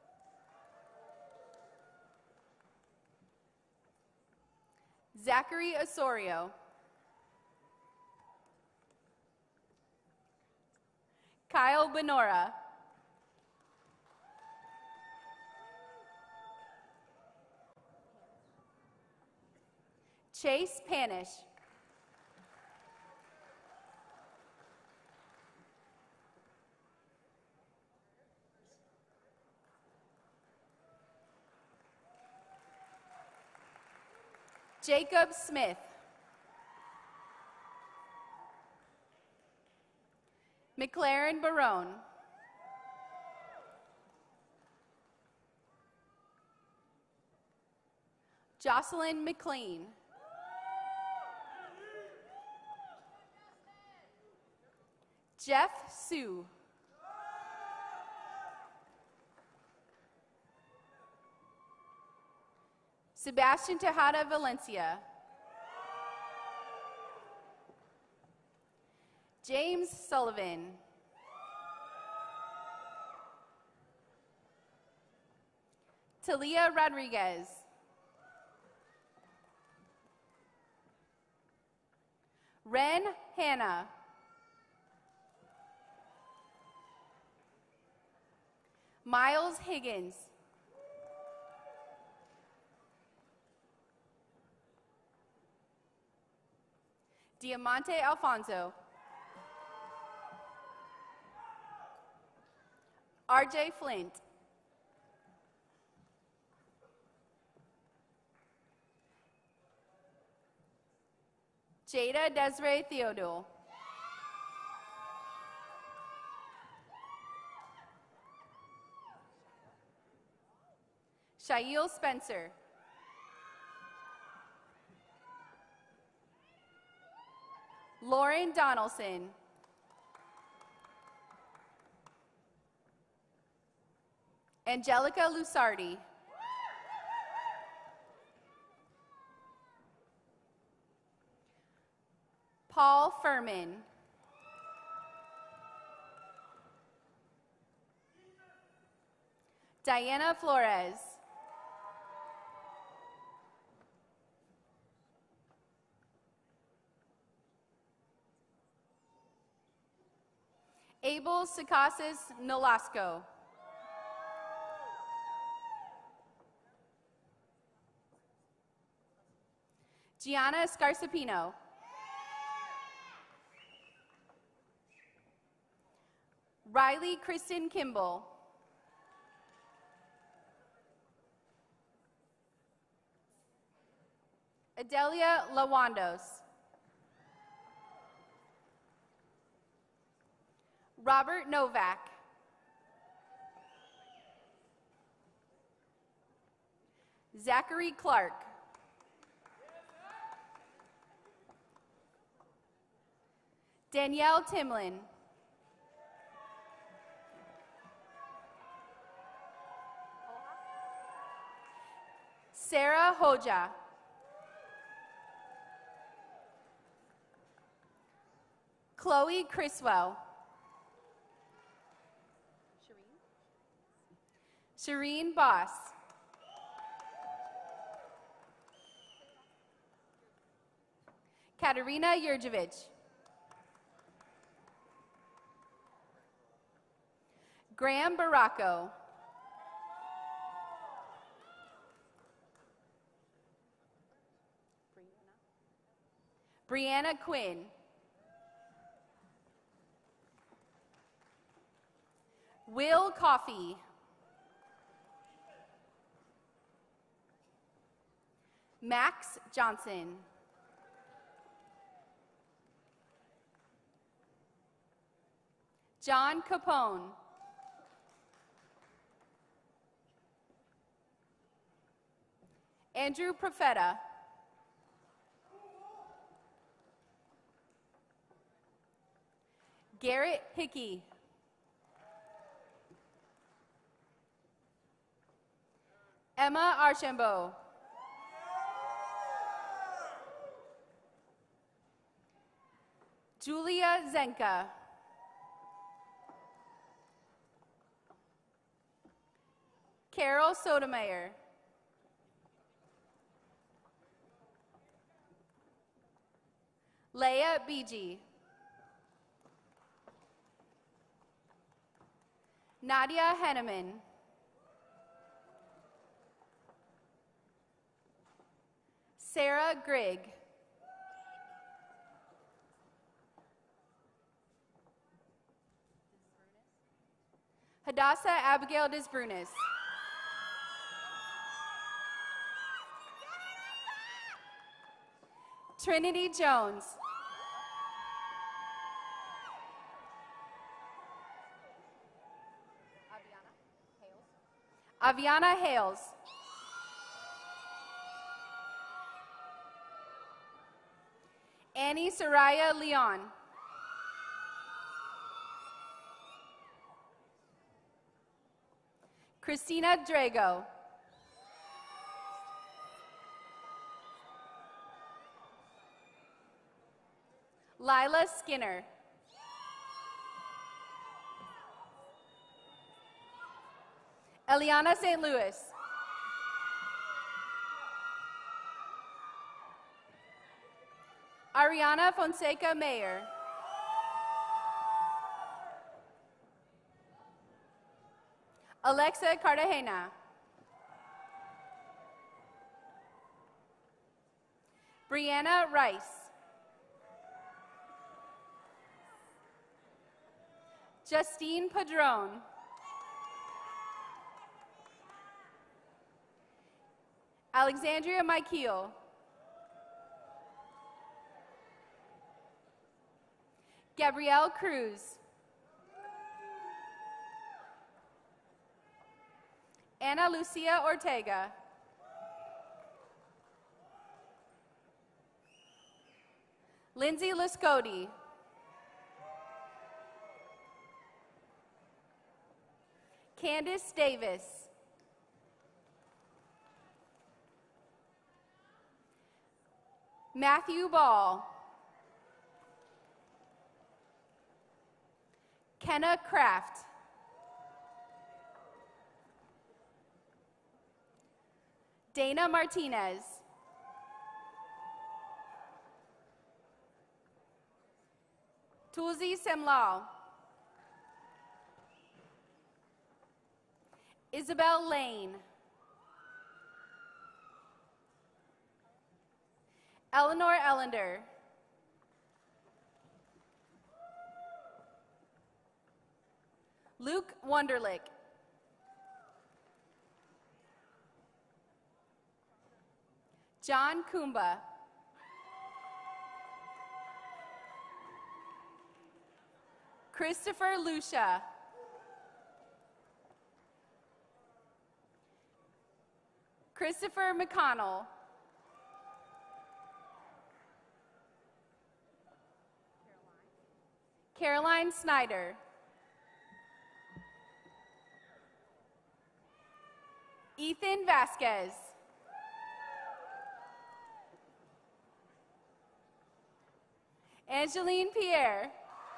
Zachary Osorio. Kyle Benora. Chase Panish. Jacob Smith. McLaren Barone. Jocelyn McLean. Jeff Sue. Sebastian Tejada Valencia. James Sullivan. Talia Rodriguez. Ren Hanna. Miles Higgins. Diamante Alfonso. R J Flint. Jada Desiree Theodore. Shail Spencer. Lauren Donaldson. Angelica Lusardi. Paul Furman. Diana Flores. Abel Sikasis Nolasco. Gianna Scarsapino. Riley Kristen Kimball. Adelia Lawandos. Robert Novak. Zachary Clark. Danielle Timlin. Sarah Hoja. Chloe Criswell. Shireen Boss. Katerina Yurjevich. Graham Baracco. Brianna Quinn. Will Coffey. Max Johnson. John Capone. Andrew Profeta. Garrett Hickey. Emma Archambault. Julia Zenka. Carol Sotomayor. Leah Beege. Nadia Henneman. Sarah Grigg. Hadassah Abigail Disbrunis. Trinity Jones. Aviana Hales. Annie Soraya Leon. Christina Drago. Lila Skinner. Eliana Saint Louis. Ariana Fonseca Mayer. Alexa Cartagena. Brianna Rice. Justine Padron. Alexandria Michael. Gabrielle Cruz. Ana Lucia Ortega. Lindsay Lascotti. Candice Davis. Matthew Ball. Kenna Kraft. Dana Martinez. Tulsi Semlal. Isabel Lane. Eleanor Ellender. Luke Wunderlich. John Kumba. Christopher Lucia. Christopher McConnell. Caroline Snyder. Ethan Vasquez. Angeline Pierre.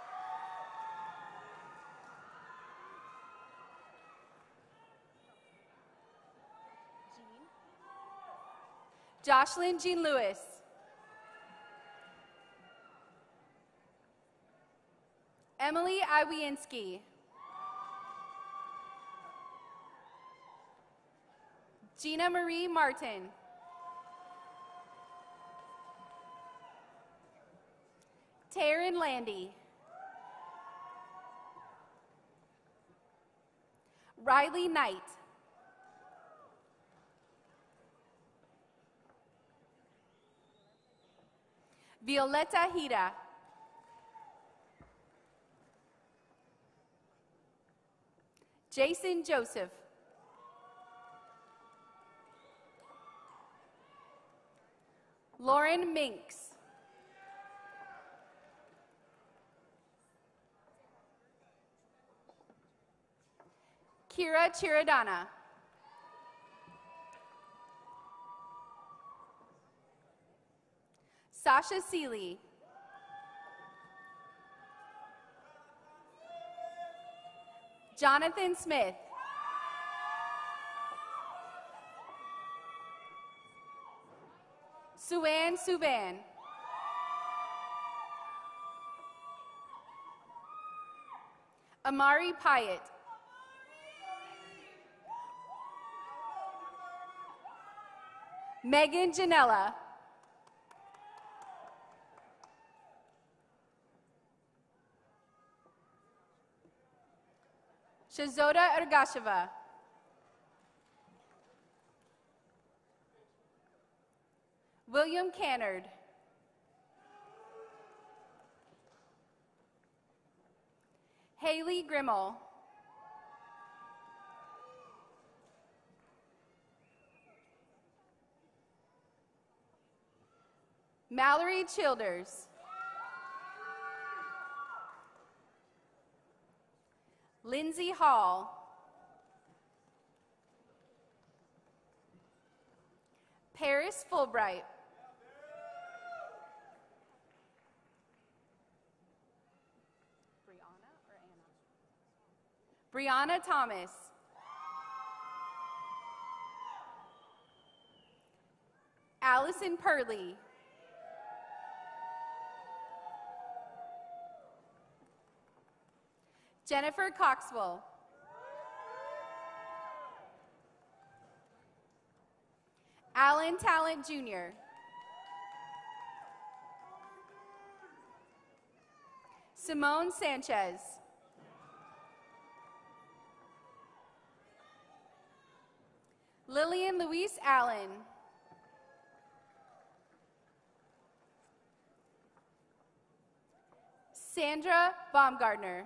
Jocelyn Jean Lewis. Emily Iwienski. Gina Marie Martin. Taryn Landy. Riley Knight. Violetta Hida. Jason Joseph. Lauren Minks. Kira Chiradana. Sasha Seeley. Jonathan Smith. Suan Suban. Amari Pyatt. Megan Janella. Shazoda Ergasheva. William Cannard. Haley Grimmel. Mallory Childers. Lindsay Hall. Paris Fulbright. Brianna or Anna? Brianna Thomas. Allison Purley. Jennifer Coxwell. Alan Talent Junior Simone Sanchez. Lillian Louise Allen. Sandra Baumgartner.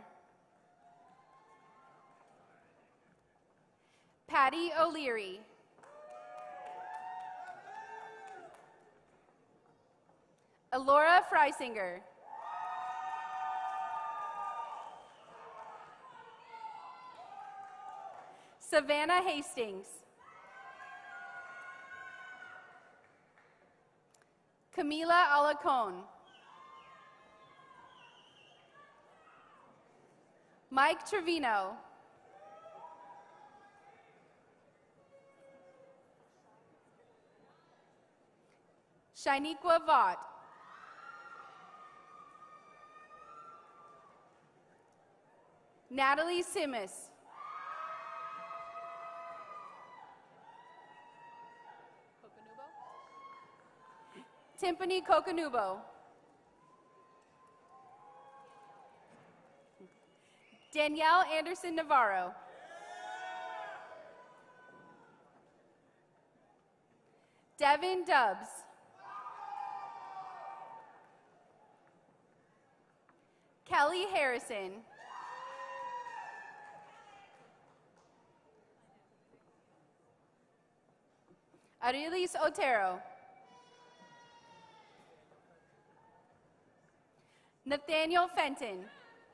Patty O'Leary. Alora Freisinger. Savannah Hastings. Camila Alacon. Mike Trevino. Shaniqua Vaught. Natalie Simus. Timpani Coconubo. Danielle Anderson Navarro. Devin Dubs. Kelly Harrison. Arilis Otero. Nathaniel Fenton.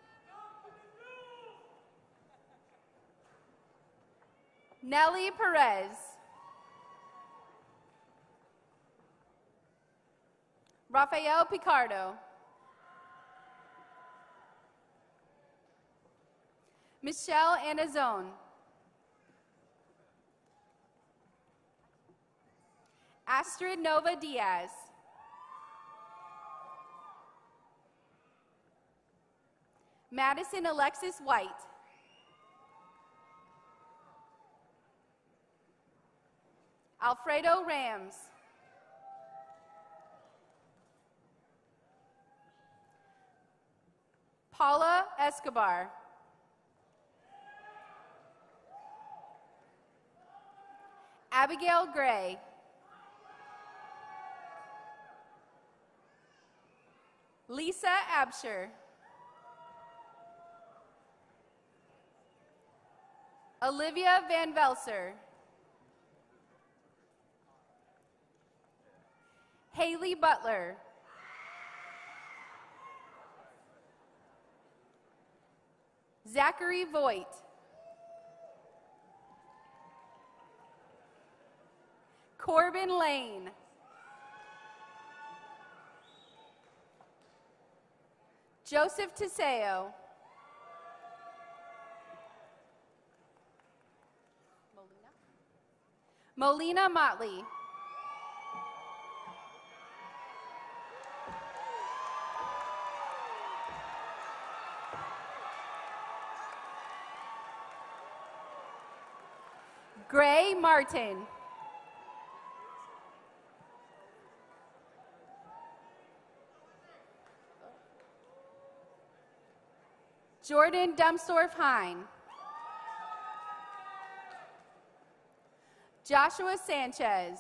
Nellie Perez. Rafael Picardo. Michelle Anazone. Astrid Nova Diaz. Madison Alexis White. Alfredo Rams. Paula Escobar. Abigail Gray. Lisa Absher. Olivia Van Velser. Haley Butler. Zachary Voigt. Corbin Lane. Joseph Tiseo. Molina Motley. Gray Martin. Jordan Dumsdorf Hine. Joshua Sanchez.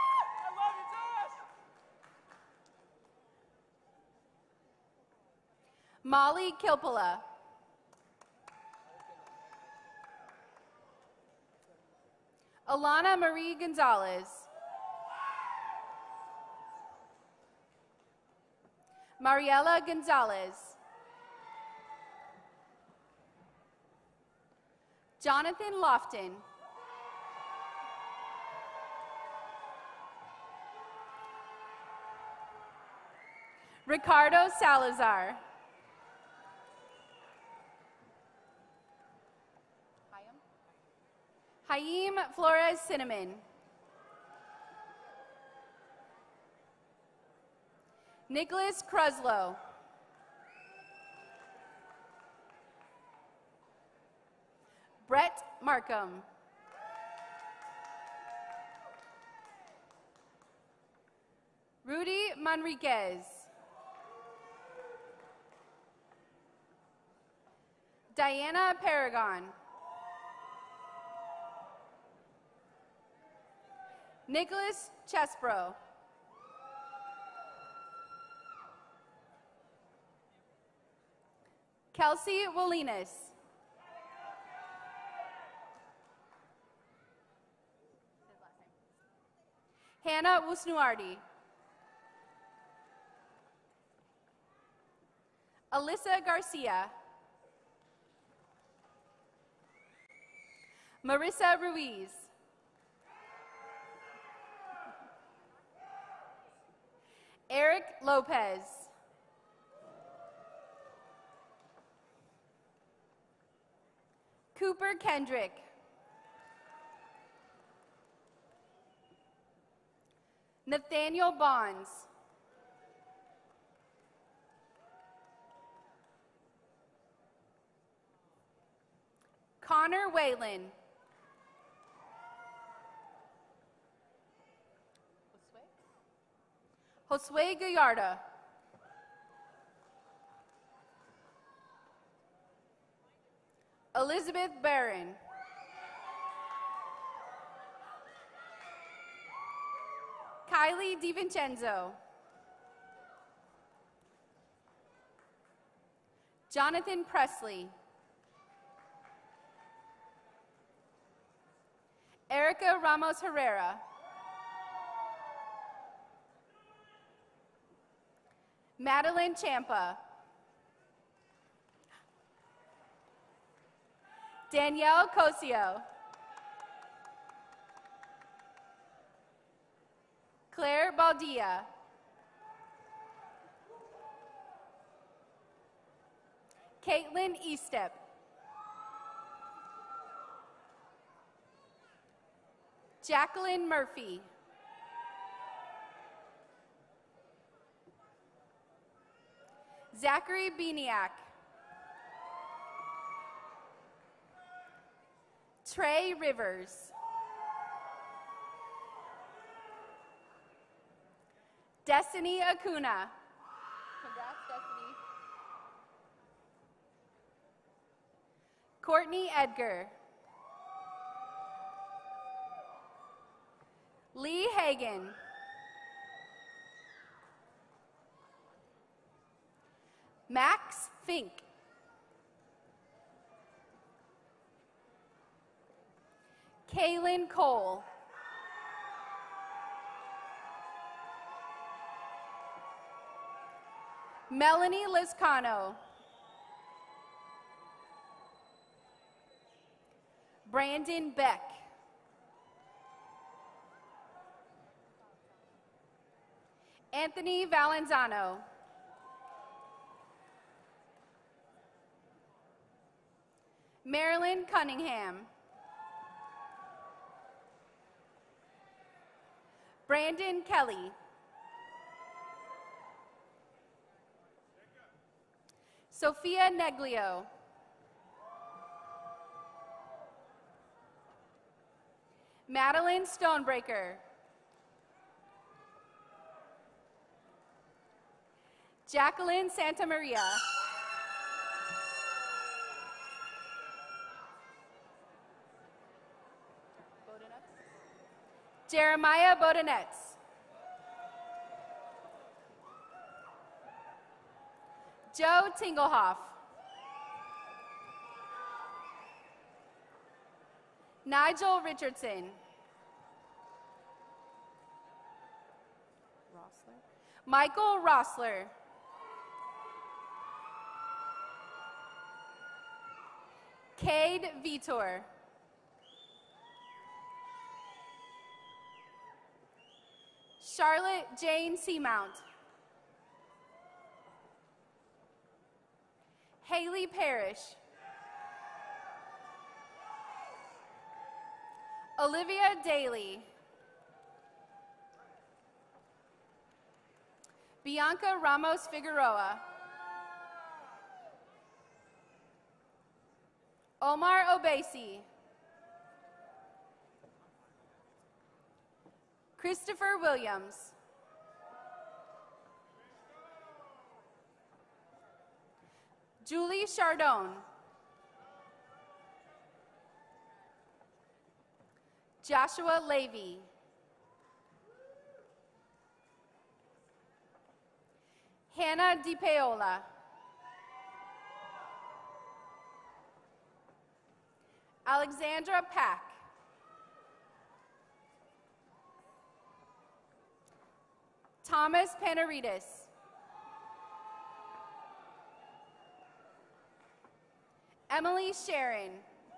Molly Kilpala. Alana Marie Gonzalez. Mariela Gonzalez. Jonathan Lofton. Ricardo Salazar. Haim Flores Cinnamon. Nicholas Kruslow. Brett Markham. Rudy Manriquez. Diana Paragon. Nicholas Chesbro. Kelsey Wolinas. Hannah Wusnuardi. Alyssa Garcia. Marissa Ruiz. Eric Lopez. Cooper Kendrick. Nathaniel Bonds. Connor Whalen. Josue Gallarda. Elizabeth Barron. Kylie DiVincenzo. Jonathan Presley. Erica Ramos Herrera. Madeline Champa. Danielle Cosio. Claire Baldia. Caitlin Eastep. Jacqueline Murphy. Zachary Beniak. Trey Rivers. Destiny Acuna. Congrats, Destiny. Courtney Edgar. Lee Hagan. Max Fink. Kaylin Cole. Melanie Liscano. Brandon Beck. Anthony Valenzano. Marilyn Cunningham. Brandon Kelly. Sophia Neglio. Madeline Stonebreaker. Jacqueline Santamaria. Jeremiah Bodenetz. Joe Tinglehoff. Nigel Richardson. Rossler. Michael Rossler. Cade Vitor. Charlotte Jane Seamount. Haley Parrish. Olivia Daly. Bianca Ramos Figueroa. Omar Obasi. Christopher Williams. Julie Chardon. Joshua Levy. Hannah DiPaola. Alexandra Pack. Thomas Panaritis. Emily Sharon.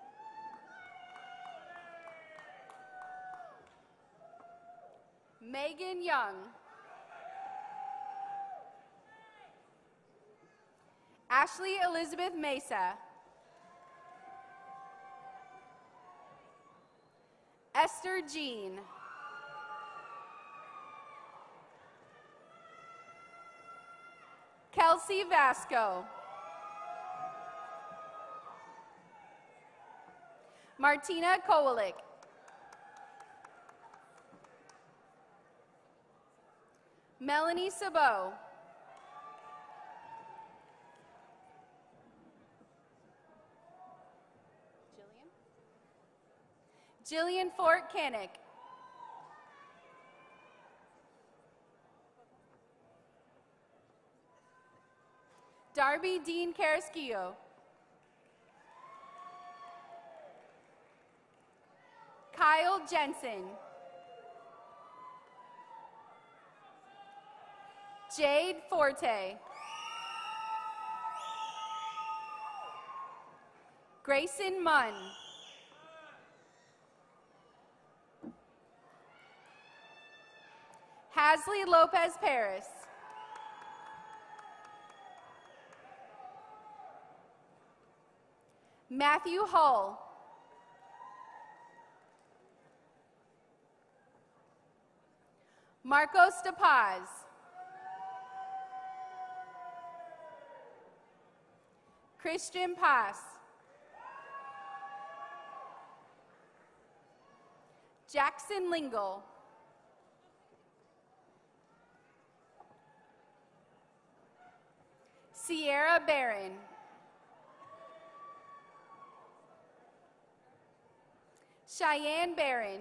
Megan Young. Ashley Elizabeth Mesa. Esther Jean. Kelsey Vasco. Martina Kowalik. Melanie Sabot. Jillian? Jillian Fort Canick. Darby Dean Carrasquillo. Kyle Jensen. Jade Forte. Grayson Munn. Hasley Lopez Paris. Matthew Hull. Marcos De Paz. Christian Paz. Jackson Lingle. Sierra Barron. Cheyenne Barron.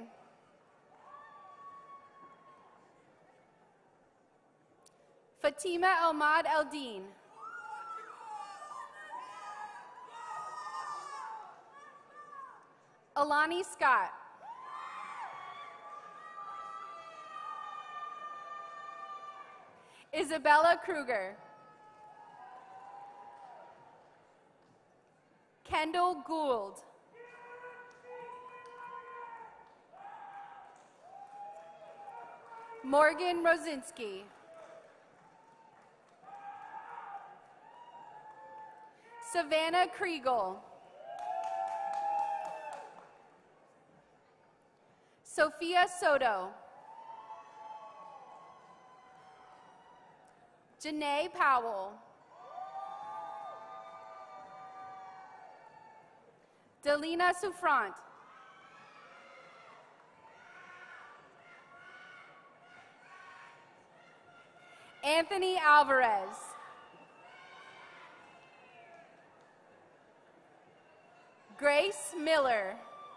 Fatima Elmad Eldin. Alani Scott. Isabella Kruger. Kendall Gould. Morgan Rosinski. Savannah Kriegel. Sophia Soto. Janae Powell. Delina Souffrant. Anthony Alvarez. Grace Miller.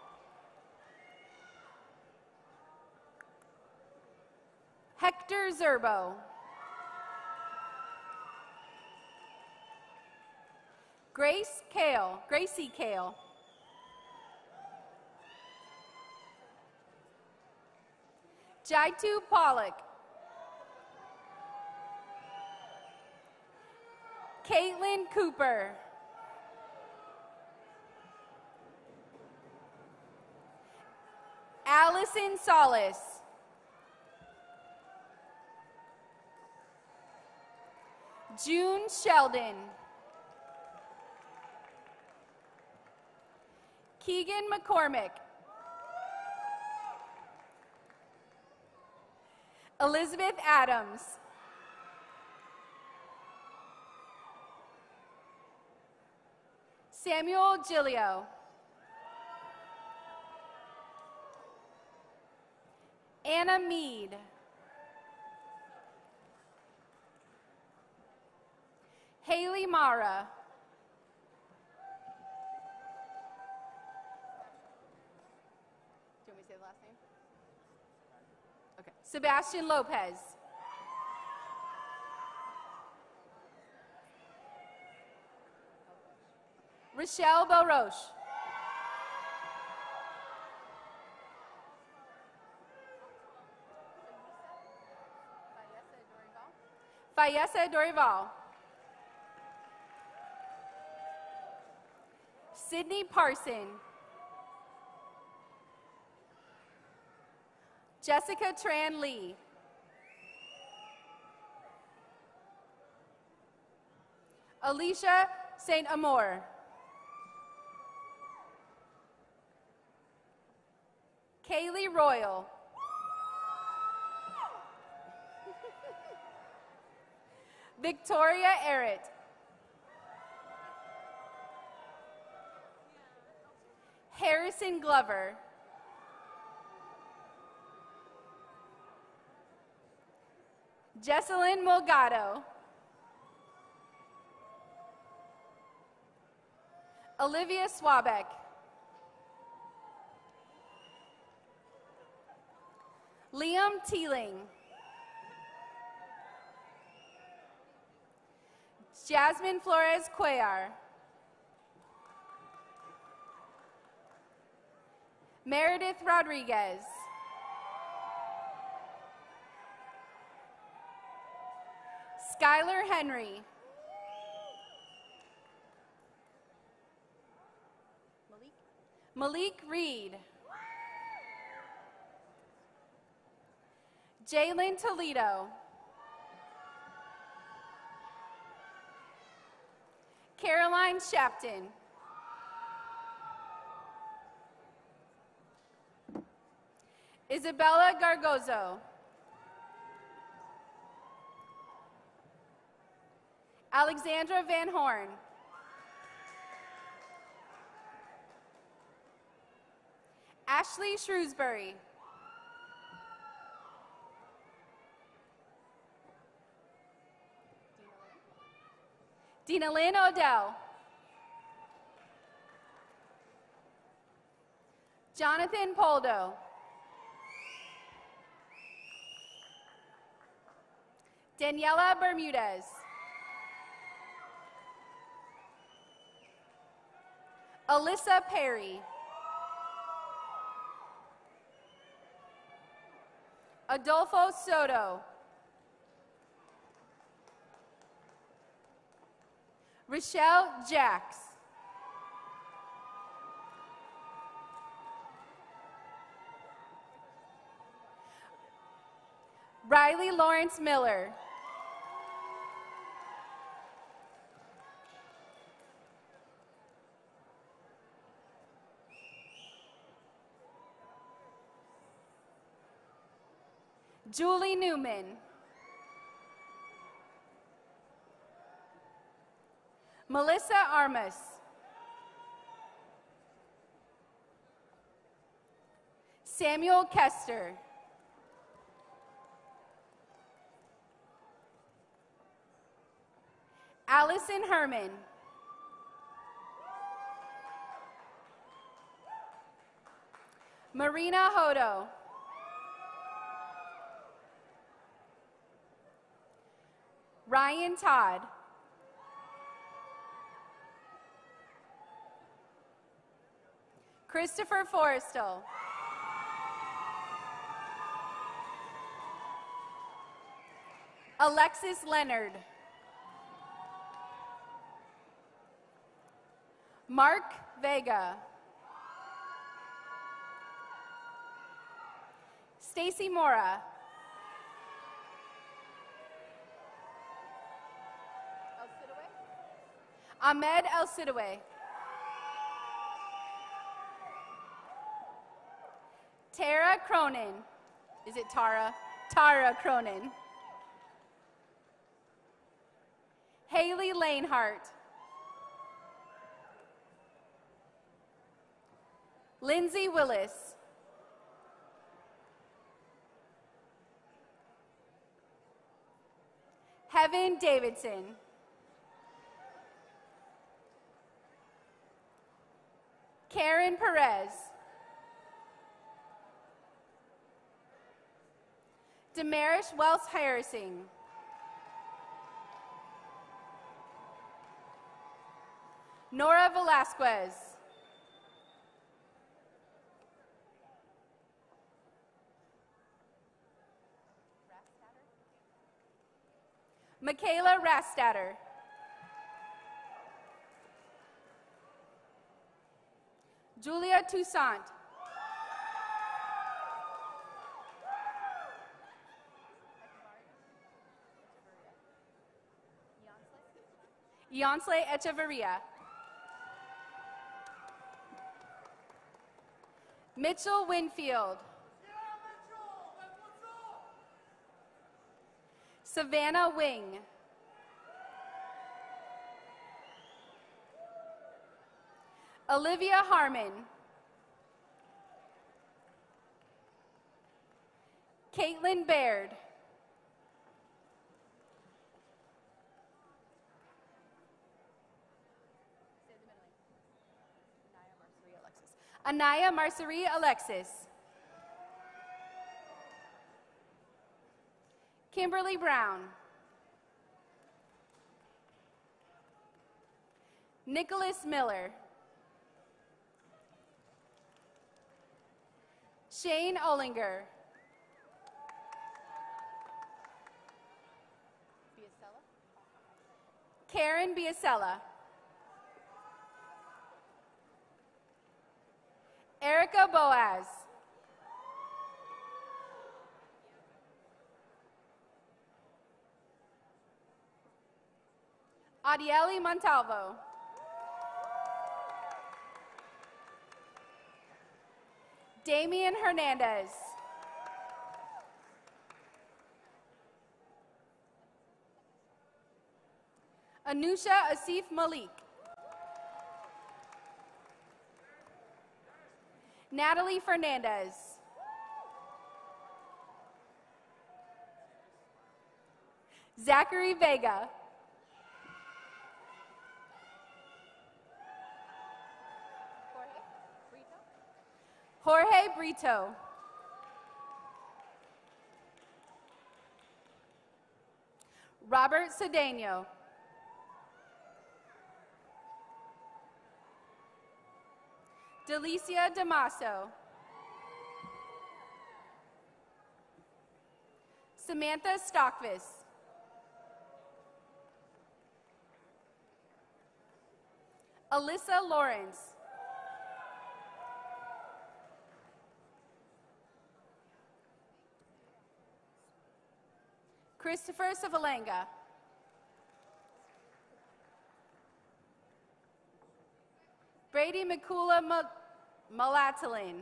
Hector Zerbo. Grace Kale, Gracie Kale. Jaitu Pollock. Caitlin Cooper. Allison Solis. June Sheldon. Keegan McCormick. Elizabeth Adams. Samuel Gilio. Anna Mead. Haley Mara. Do you want me to say the last name? Okay. Sebastian Lopez. Rochelle Belroche. Fayessa Dorival. Sydney Parson. Jessica Tran Lee. Alicia Saint Amour. Kaylee Royal. Victoria Errett. Harrison Glover. Jesselyn Mulgado. Olivia Swabeck. Liam Teeling. Jasmine Flores Cuellar. Meredith Rodriguez. Skylar Henry. Malik? Malik Reed. Jalen Toledo. Caroline Shapton. Isabella Gargozo. Alexandra Van Horn. Ashley Shrewsbury. Dina Lynn Odell. Jonathan Poldo. Daniela Bermudez. Alyssa Perry. Adolfo Soto. Rochelle Jacks. Riley Lawrence Miller. Julie Newman. Melissa Armas. Samuel Kester. Allison Herman. Marina Hodo. Ryan Todd. Christopher Forrestal. Alexis Leonard. Mark Vega. Stacy Mora. Ahmed El Sidaway. Tara Cronin. Is it Tara? Tara Cronin. Haley Lanehart. Lindsay Willis. Heaven Davidson. Karen Perez. Demarish Wells Harrising. Nora Velasquez. Michaela Rastatter. Julia Toussaint. Eonsley Echeverria. Mitchell Winfield. Savannah Wing. Olivia Harmon. Caitlin Baird. Anaya Marcerie Alexis. Kimberly Brown. Nicholas Miller. Shane Ollinger. Karen Biasella. Erica Boaz. Adieli Montalvo. Damian Hernandez. Anusha Asif Malik. Natalie Fernandez. Zachary Vega. Jorge Brito. Robert Cedeno. Delicia Damaso. Samantha Stockvis. Alyssa Lawrence. Christopher Savalanga. Brady Mikula Malatalin.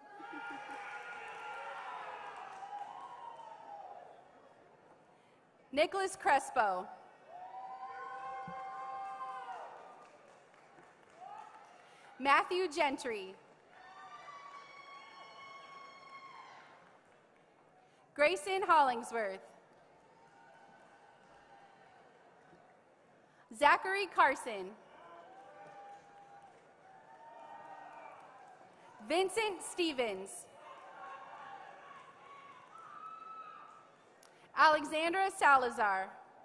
Nicholas Crespo. Matthew Gentry. Grayson Hollingsworth. Zachary Carson. Vincent Stevens. Alexandra Salazar.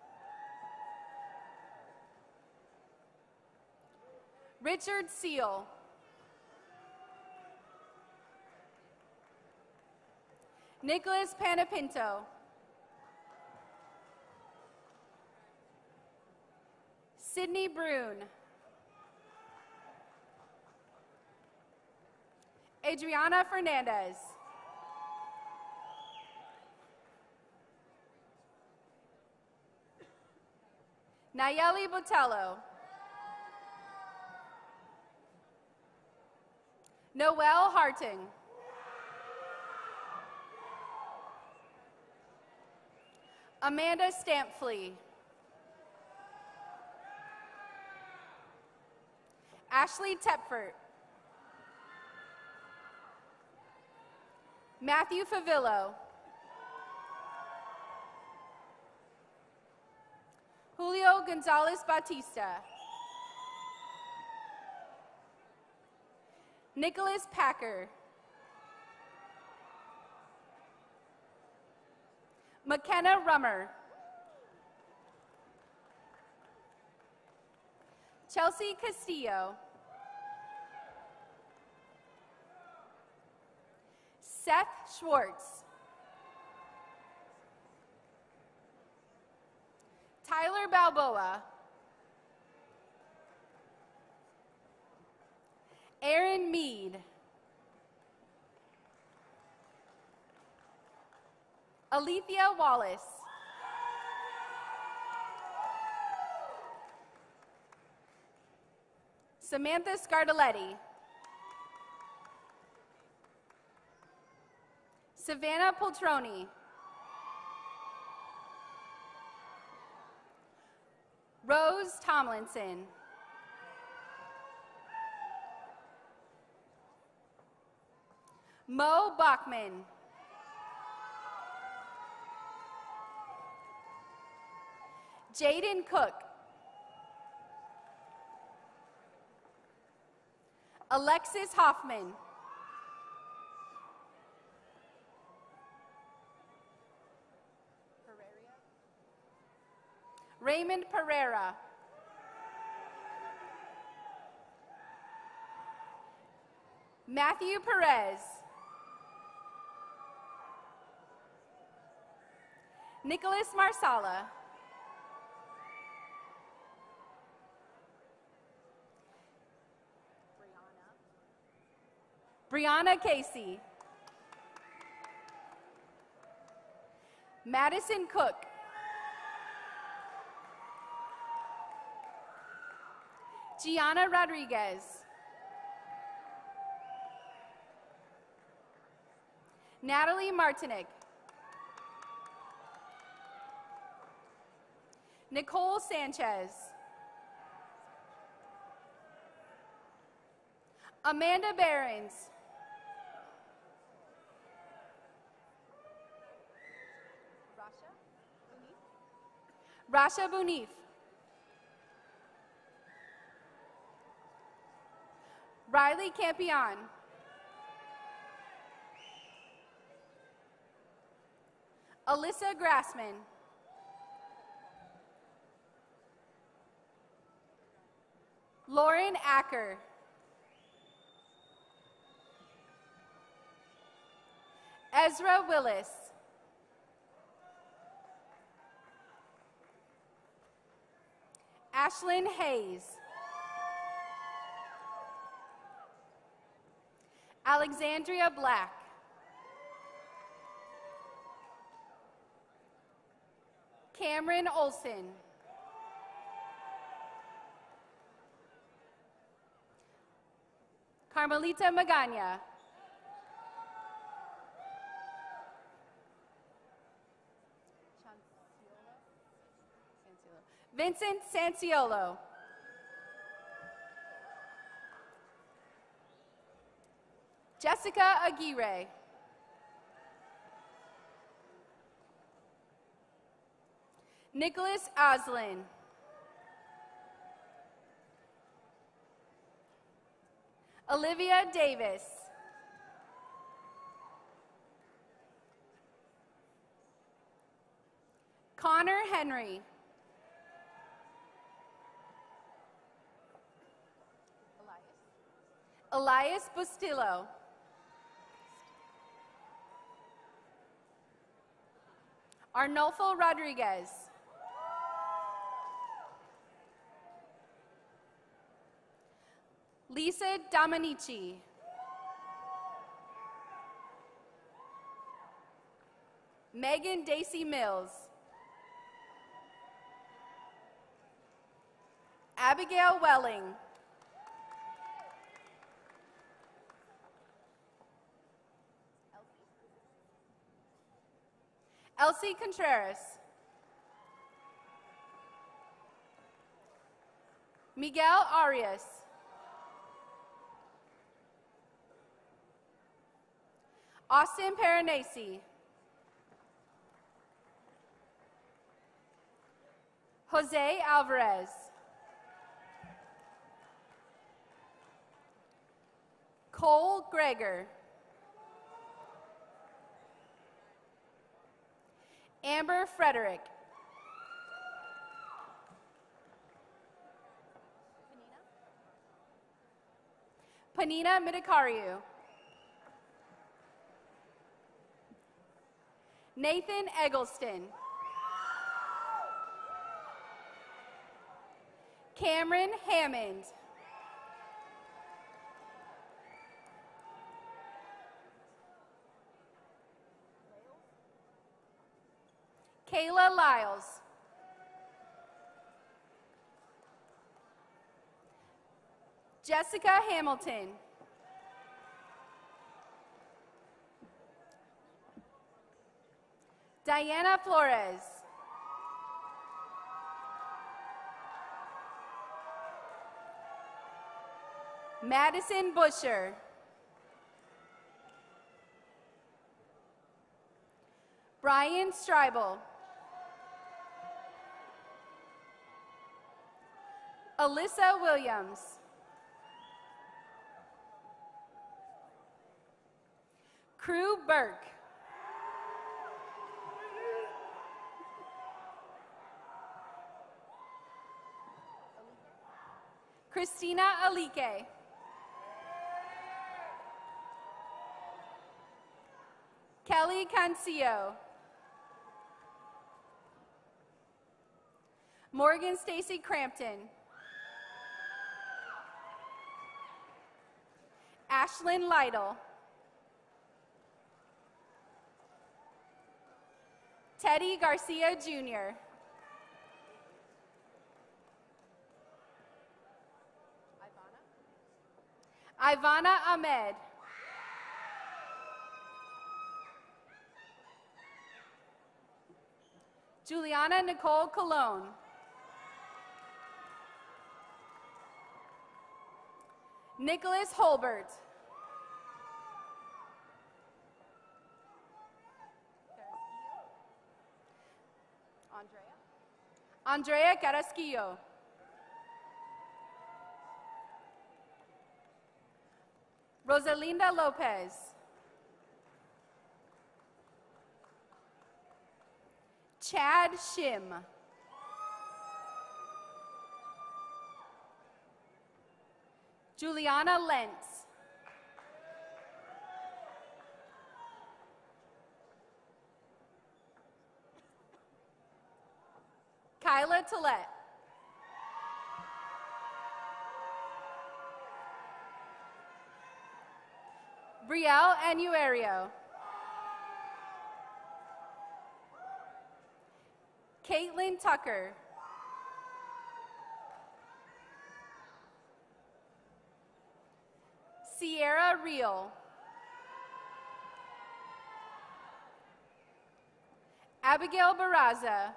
Richard Seal. Nicholas Panapinto. Sydney Brune. Adriana Fernandez. Nayeli Botello. Noel Harting. Amanda Stampfley. Ashley Tepfert. Matthew Favillo. Julio Gonzalez Batista. Nicholas Packer. McKenna Rummer. Chelsea Castillo. Seth Schwartz. Tyler Balboa. Aaron Mead. Alethea Wallace. Samantha Scardelletti. Savannah Poltroni. Rose Tomlinson. Mo Bachman. Jaden Cook. Alexis Hoffman. Raymond Pereira. Matthew Perez. Nicholas Marsala. Brianna Casey. Madison Cook. Gianna Rodriguez. Natalie Martinick. Nicole Sanchez. Amanda Behrens. Rasha Bunif. Riley Campion. Alyssa Grassman. Lauren Acker. Ezra Willis. Ashlyn Hayes. Alexandria Black. Cameron Olson. Carmelita Magana. Vincent Sanciolo. Jessica Aguirre. Nicholas Oslin. Olivia Davis. Connor Henry. Elias Bustillo. Arnulfo Rodriguez. Lisa Dominici. Megan Daisy Mills. Abigail Welling. Elsie Contreras. Miguel Arias. Austin Peranesi. Jose Alvarez. Cole Greger. Amber Frederick. Panina Midikariu. Nathan Eggleston. Cameron Hammond. Kayla Lyles. Jessica Hamilton. Diana Flores. Madison Busher. Brian Streibel. Alyssa Williams. Crew Burke. Christina Alike. Kelly Cancillo. Morgan Stacy Crampton. Ashlyn Lytle. Teddy Garcia Junior Ivana Ahmed. Juliana Nicole Colon. Nicholas Holbert. Andrea. Andrea Carrasquillo. Rosalinda Lopez. Chad Shim. Juliana Lentz. Kyla Tillett. Brielle Anuario. Caitlin Tucker. Sierra Reel. Abigail Barraza.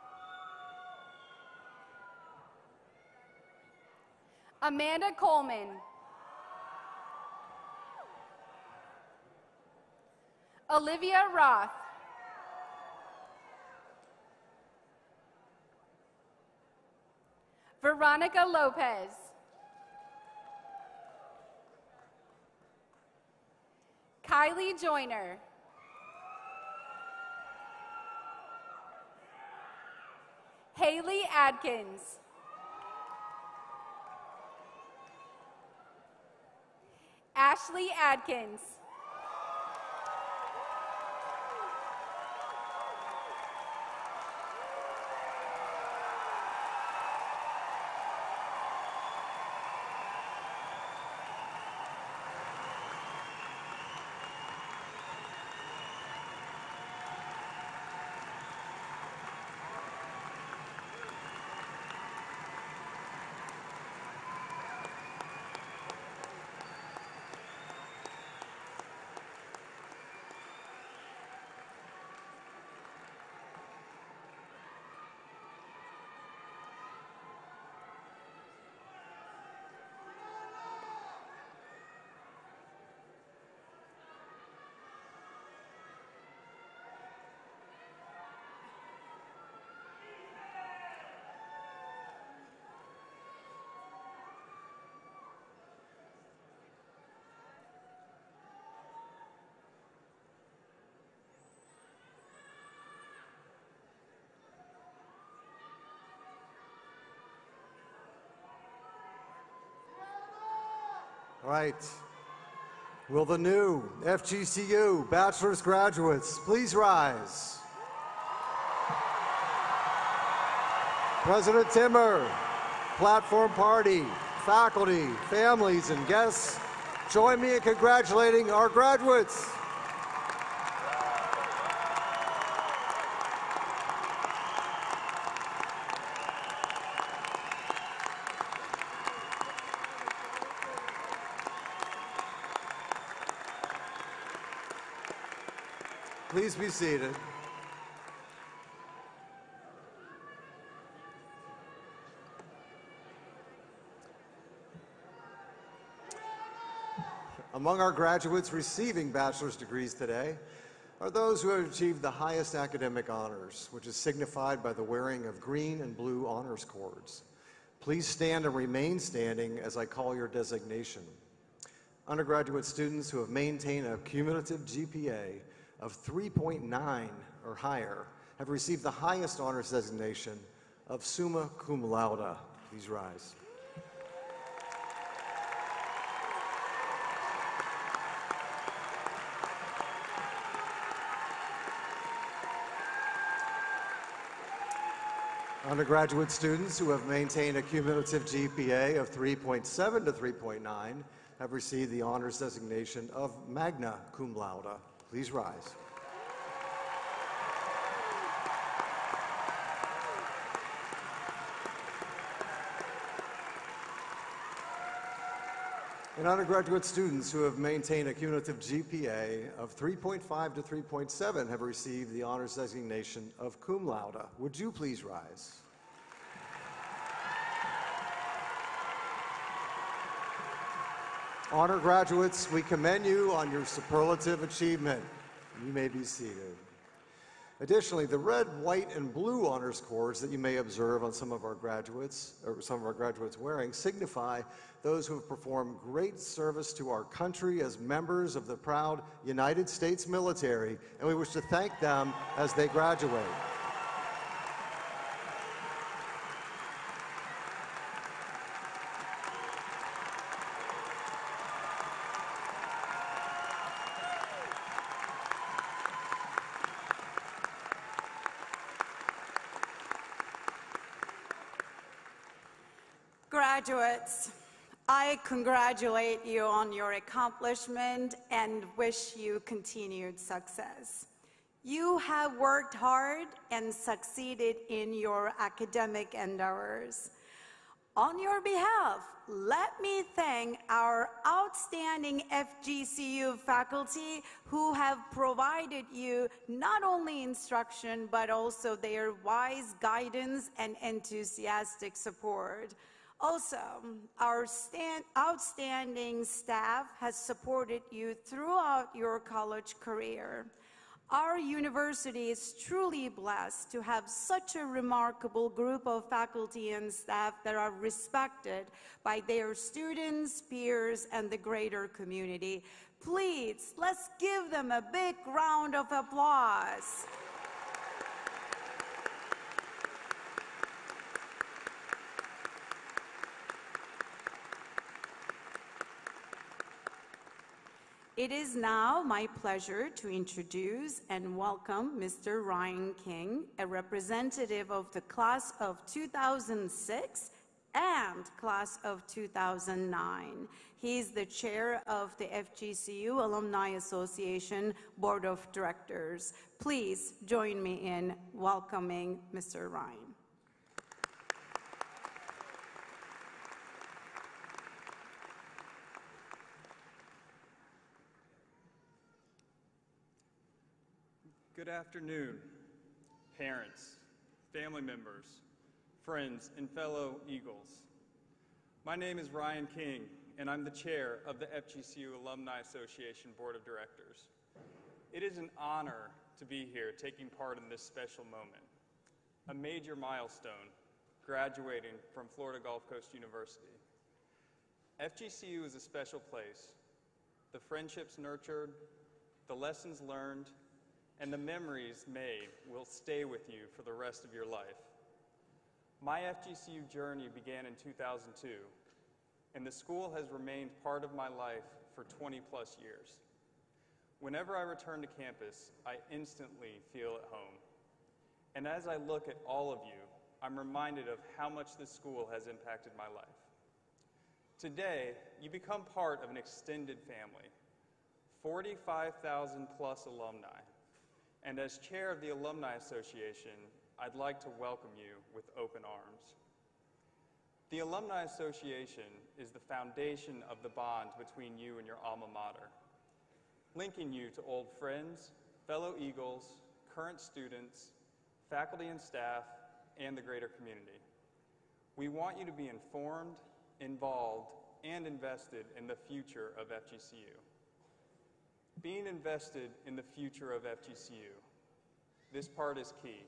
Amanda Coleman. Olivia Roth. Veronica Lopez. Kylie Joyner. Haley Adkins. Ashley Adkins. All right. Will the new F G C U bachelor's graduates please rise? President Timmer, platform party, faculty, families, and guests, join me in congratulating our graduates. Please be seated. Among our graduates receiving bachelor's degrees today are those who have achieved the highest academic honors, which is signified by the wearing of green and blue honors cords. Please stand and remain standing as I call your designation. Undergraduate students who have maintained a cumulative G P A of three point nine or higher have received the highest honors designation of summa cum laude. Please rise. Undergraduate students who have maintained a cumulative G P A of three point seven to three point nine have received the honors designation of magna cum laude. Please rise. And undergraduate students who have maintained a cumulative G P A of three point five to three point seven have received the honors designation of cum laude. Would you please rise? Honor graduates, we commend you on your superlative achievement. You may be seated. Additionally, the red, white, and blue honors cords that you may observe on some of our graduates, or some of our graduates wearing, signify those who have performed great service to our country as members of the proud United States military, and we wish to thank them as they graduate. Graduates, I congratulate you on your accomplishment and wish you continued success. You have worked hard and succeeded in your academic endeavors. On your behalf, let me thank our outstanding F G C U faculty who have provided you not only instruction, but also their wise guidance and enthusiastic support. Also, our stand, outstanding staff has supported you throughout your college career. Our university is truly blessed to have such a remarkable group of faculty and staff that are respected by their students, peers, and the greater community. Please, let's give them a big round of applause. It is now my pleasure to introduce and welcome Mister Ryan King, a representative of the class of two thousand six and class of two thousand nine. He is the chair of the F G C U Alumni Association Board of Directors. Please join me in welcoming Mister Ryan. Good afternoon, parents, family members, friends, and fellow Eagles. My name is Ryan King, and I'm the chair of the F G C U Alumni Association Board of Directors. It is an honor to be here taking part in this special moment, a major milestone, graduating from Florida Gulf Coast University. F G C U is a special place. The friendships nurtured, the lessons learned, and the memories made will stay with you for the rest of your life. My F G C U journey began in two thousand two, and the school has remained part of my life for twenty plus years. Whenever I return to campus, I instantly feel at home. And as I look at all of you, I'm reminded of how much this school has impacted my life. Today, you become part of an extended family, forty-five thousand plus alumni. And as chair of the Alumni Association, I'd like to welcome you with open arms. The Alumni Association is the foundation of the bond between you and your alma mater, linking you to old friends, fellow Eagles, current students, faculty and staff, and the greater community. We want you to be informed, involved, and invested in the future of F G C U. Being invested in the future of F G C U, this part is key.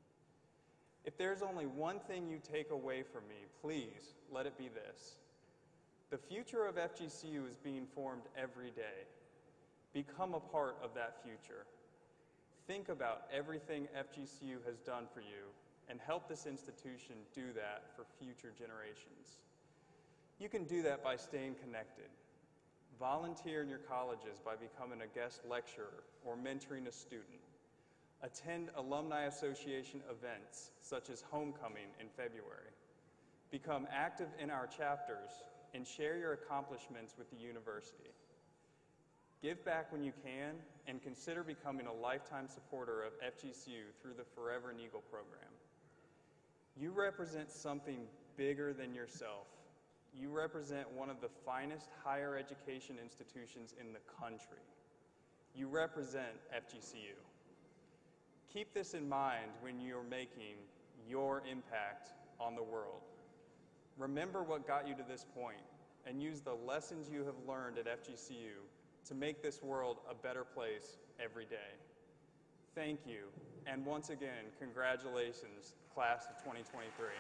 If there's only one thing you take away from me, please let it be this. The future of F G C U is being formed every day. Become a part of that future. Think about everything F G C U has done for you and help this institution do that for future generations. You can do that by staying connected. Volunteer in your colleges by becoming a guest lecturer or mentoring a student. Attend Alumni Association events such as Homecoming in February. Become active in our chapters and share your accomplishments with the university. Give back when you can and consider becoming a lifetime supporter of F G C U through the Forever an Eagle program. You represent something bigger than yourself. You represent one of the finest higher education institutions in the country. You represent F G C U. Keep this in mind when you're making your impact on the world. Remember what got you to this point and use the lessons you have learned at F G C U to make this world a better place every day. Thank you, and once again, congratulations, class of twenty twenty-three.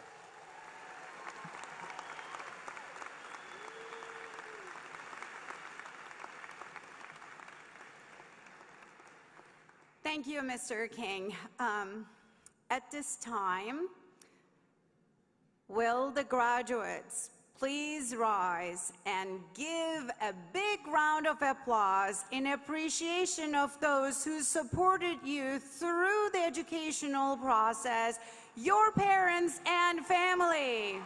Thank you, Mister King. Um, at this time, will the graduates please rise and give a big round of applause in appreciation of those who supported you through the educational process, your parents and family.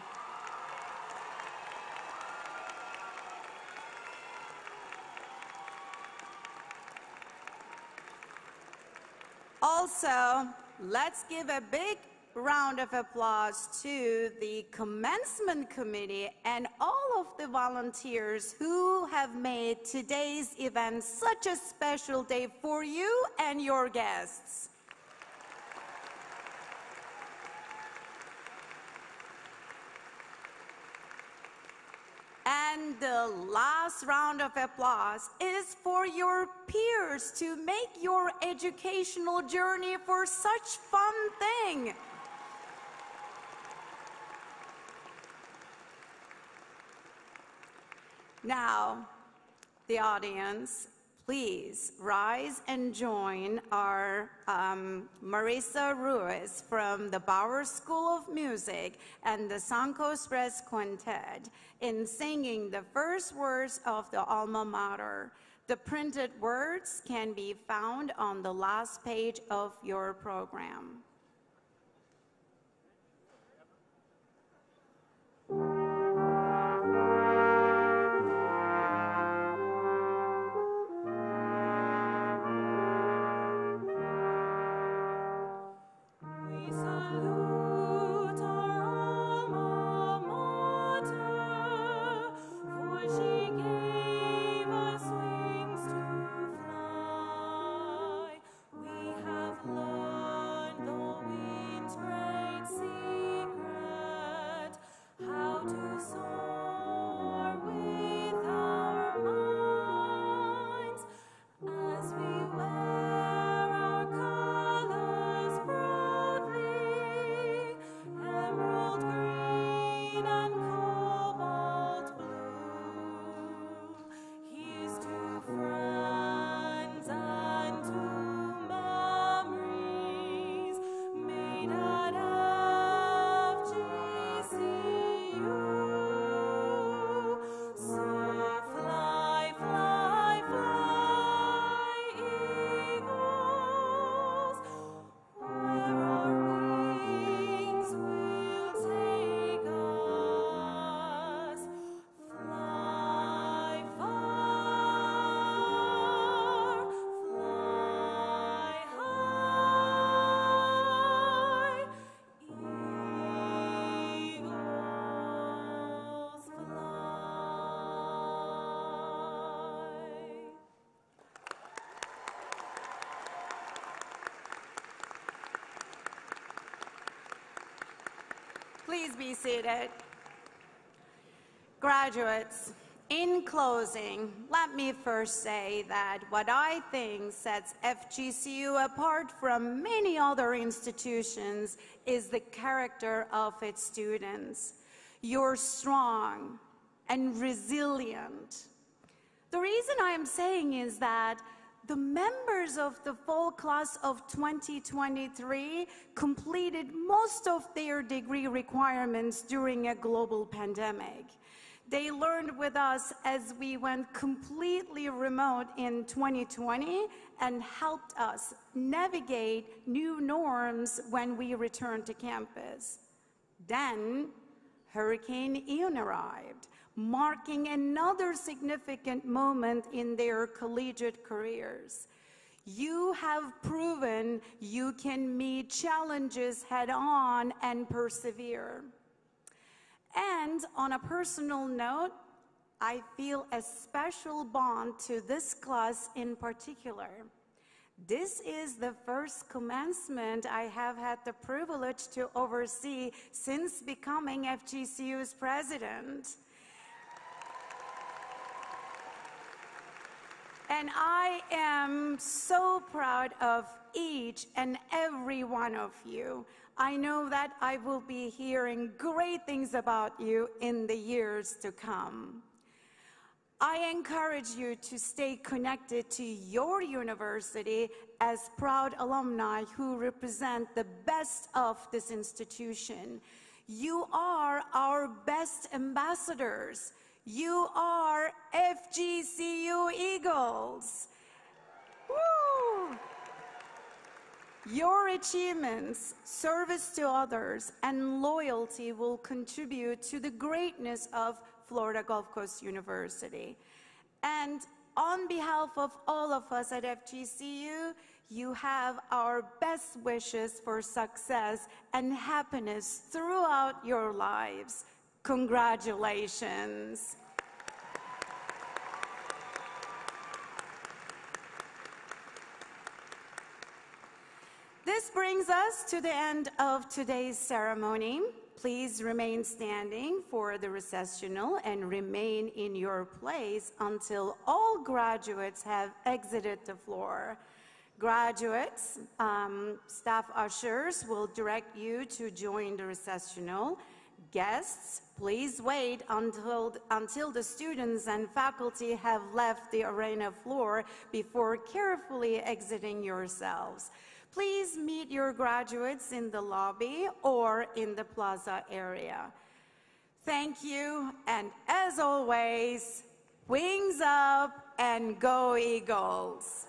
Also, let's give a big round of applause to the Commencement Committee and all of the volunteers who have made today's event such a special day for you and your guests. And the last round of applause is for your peers to make your educational journey for such fun thing. Now, the audience, please rise and join our um, Marisa Ruiz from the Bauer School of Music and the Sancos Press Quintet in singing the first words of the alma mater. The printed words can be found on the last page of your program. Please be seated. Graduates, in closing, let me first say that what I think sets F G C U apart from many other institutions is the character of its students. You're strong and resilient. The reason I am saying is that the members of the fall class of twenty twenty-three completed most of their degree requirements during a global pandemic. They learned with us as we went completely remote in twenty twenty and helped us navigate new norms when we returned to campus. Then, Hurricane Ian arrived, marking another significant moment in their collegiate careers. You have proven you can meet challenges head-on and persevere. And on a personal note, I feel a special bond to this class in particular. This is the first commencement I have had the privilege to oversee since becoming F G C U's president. And I am so proud of each and every one of you. I know that I will be hearing great things about you in the years to come. I encourage you to stay connected to your university as proud alumni who represent the best of this institution. You are our best ambassadors. You are F G C U Eagles. Woo! Your achievements, service to others, and loyalty will contribute to the greatness of Florida Gulf Coast University. And on behalf of all of us at F G C U, You have our best wishes for success and happiness throughout your lives. Congratulations. This brings us to the end of today's ceremony. Please remain standing for the recessional and remain in your place until all graduates have exited the floor. Graduates, um, staff ushers will direct you to join the recessional. Guests, please wait until, until the students and faculty have left the arena floor before carefully exiting yourselves. Please meet your graduates in the lobby or in the plaza area. Thank you, and as always, wings up and go Eagles!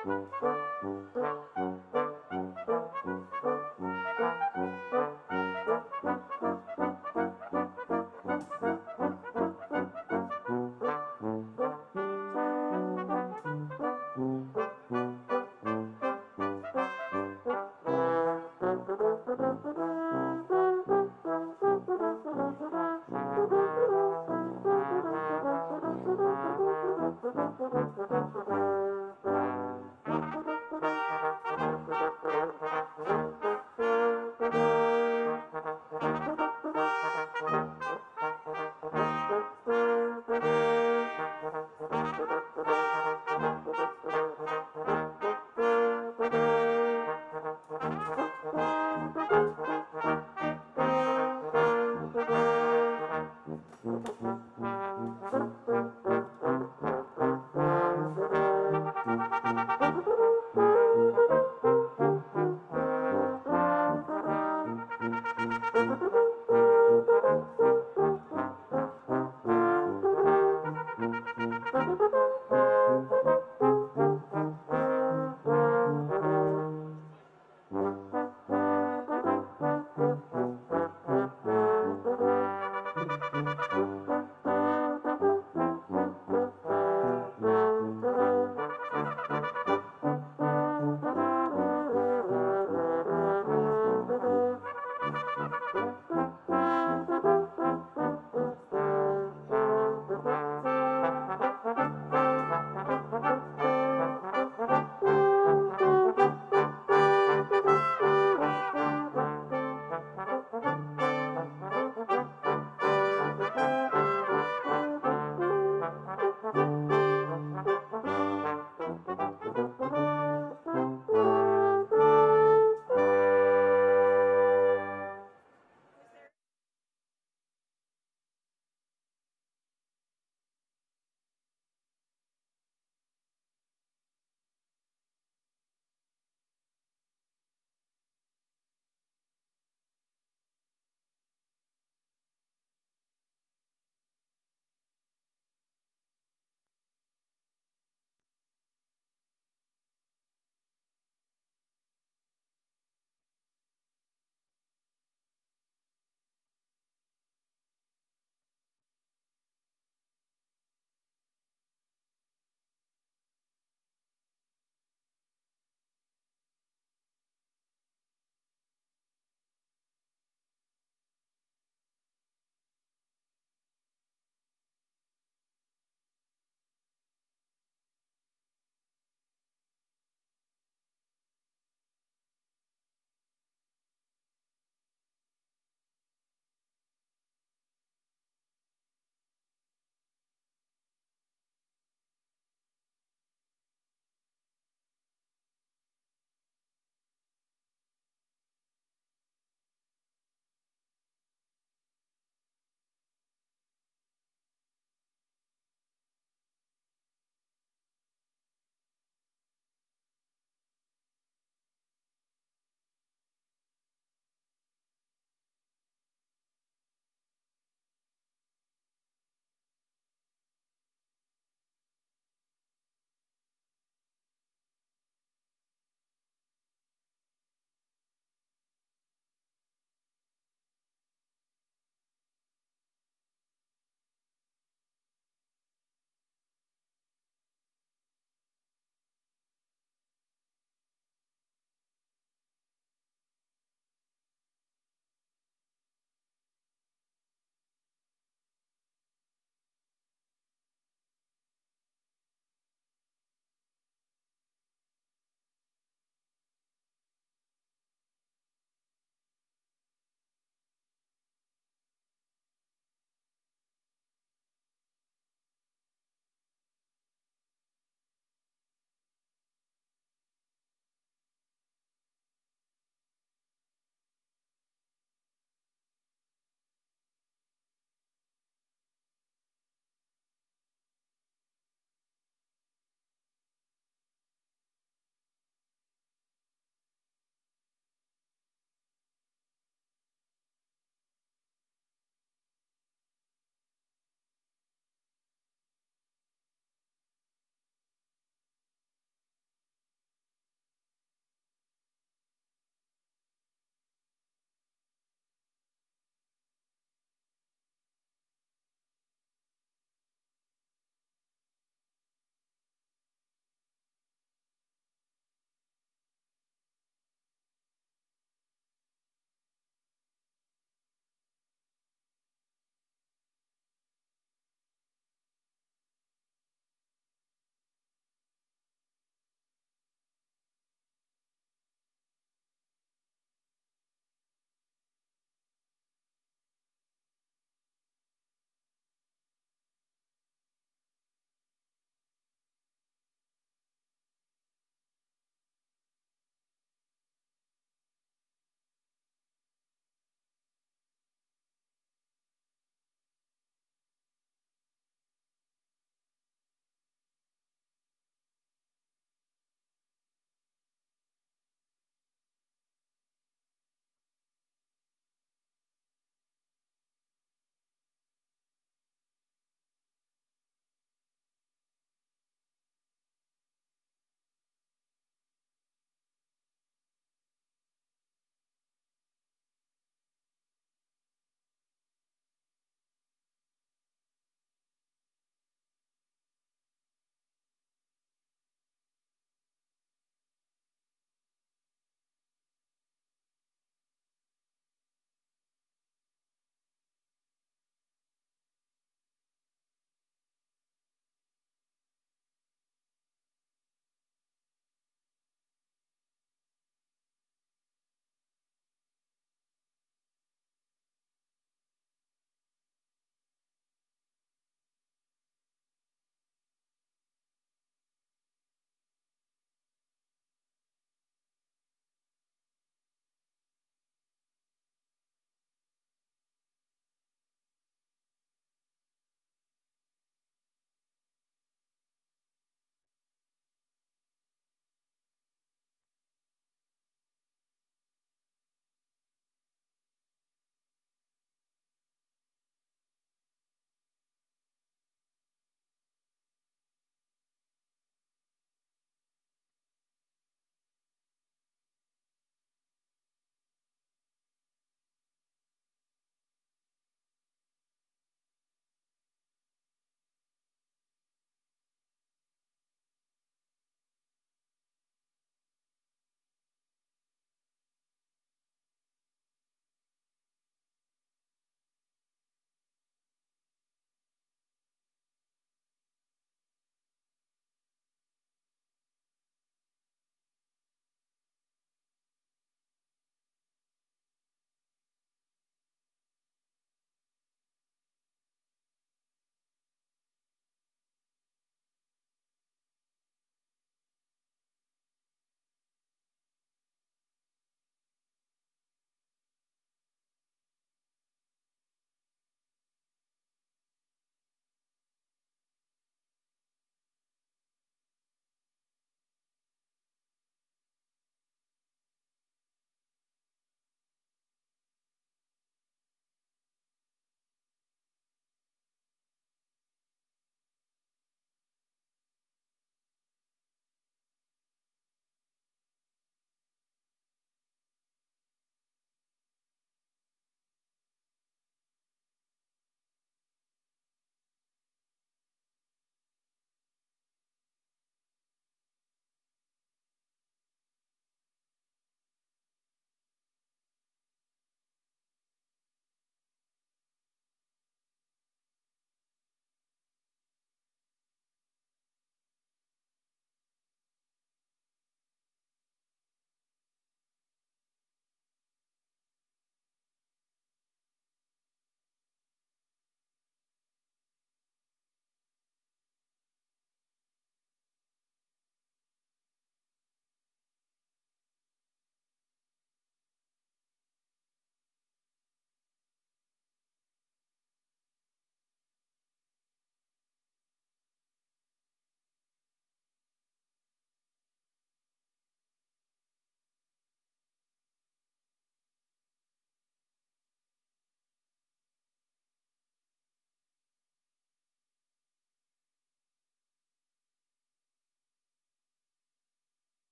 Thank you.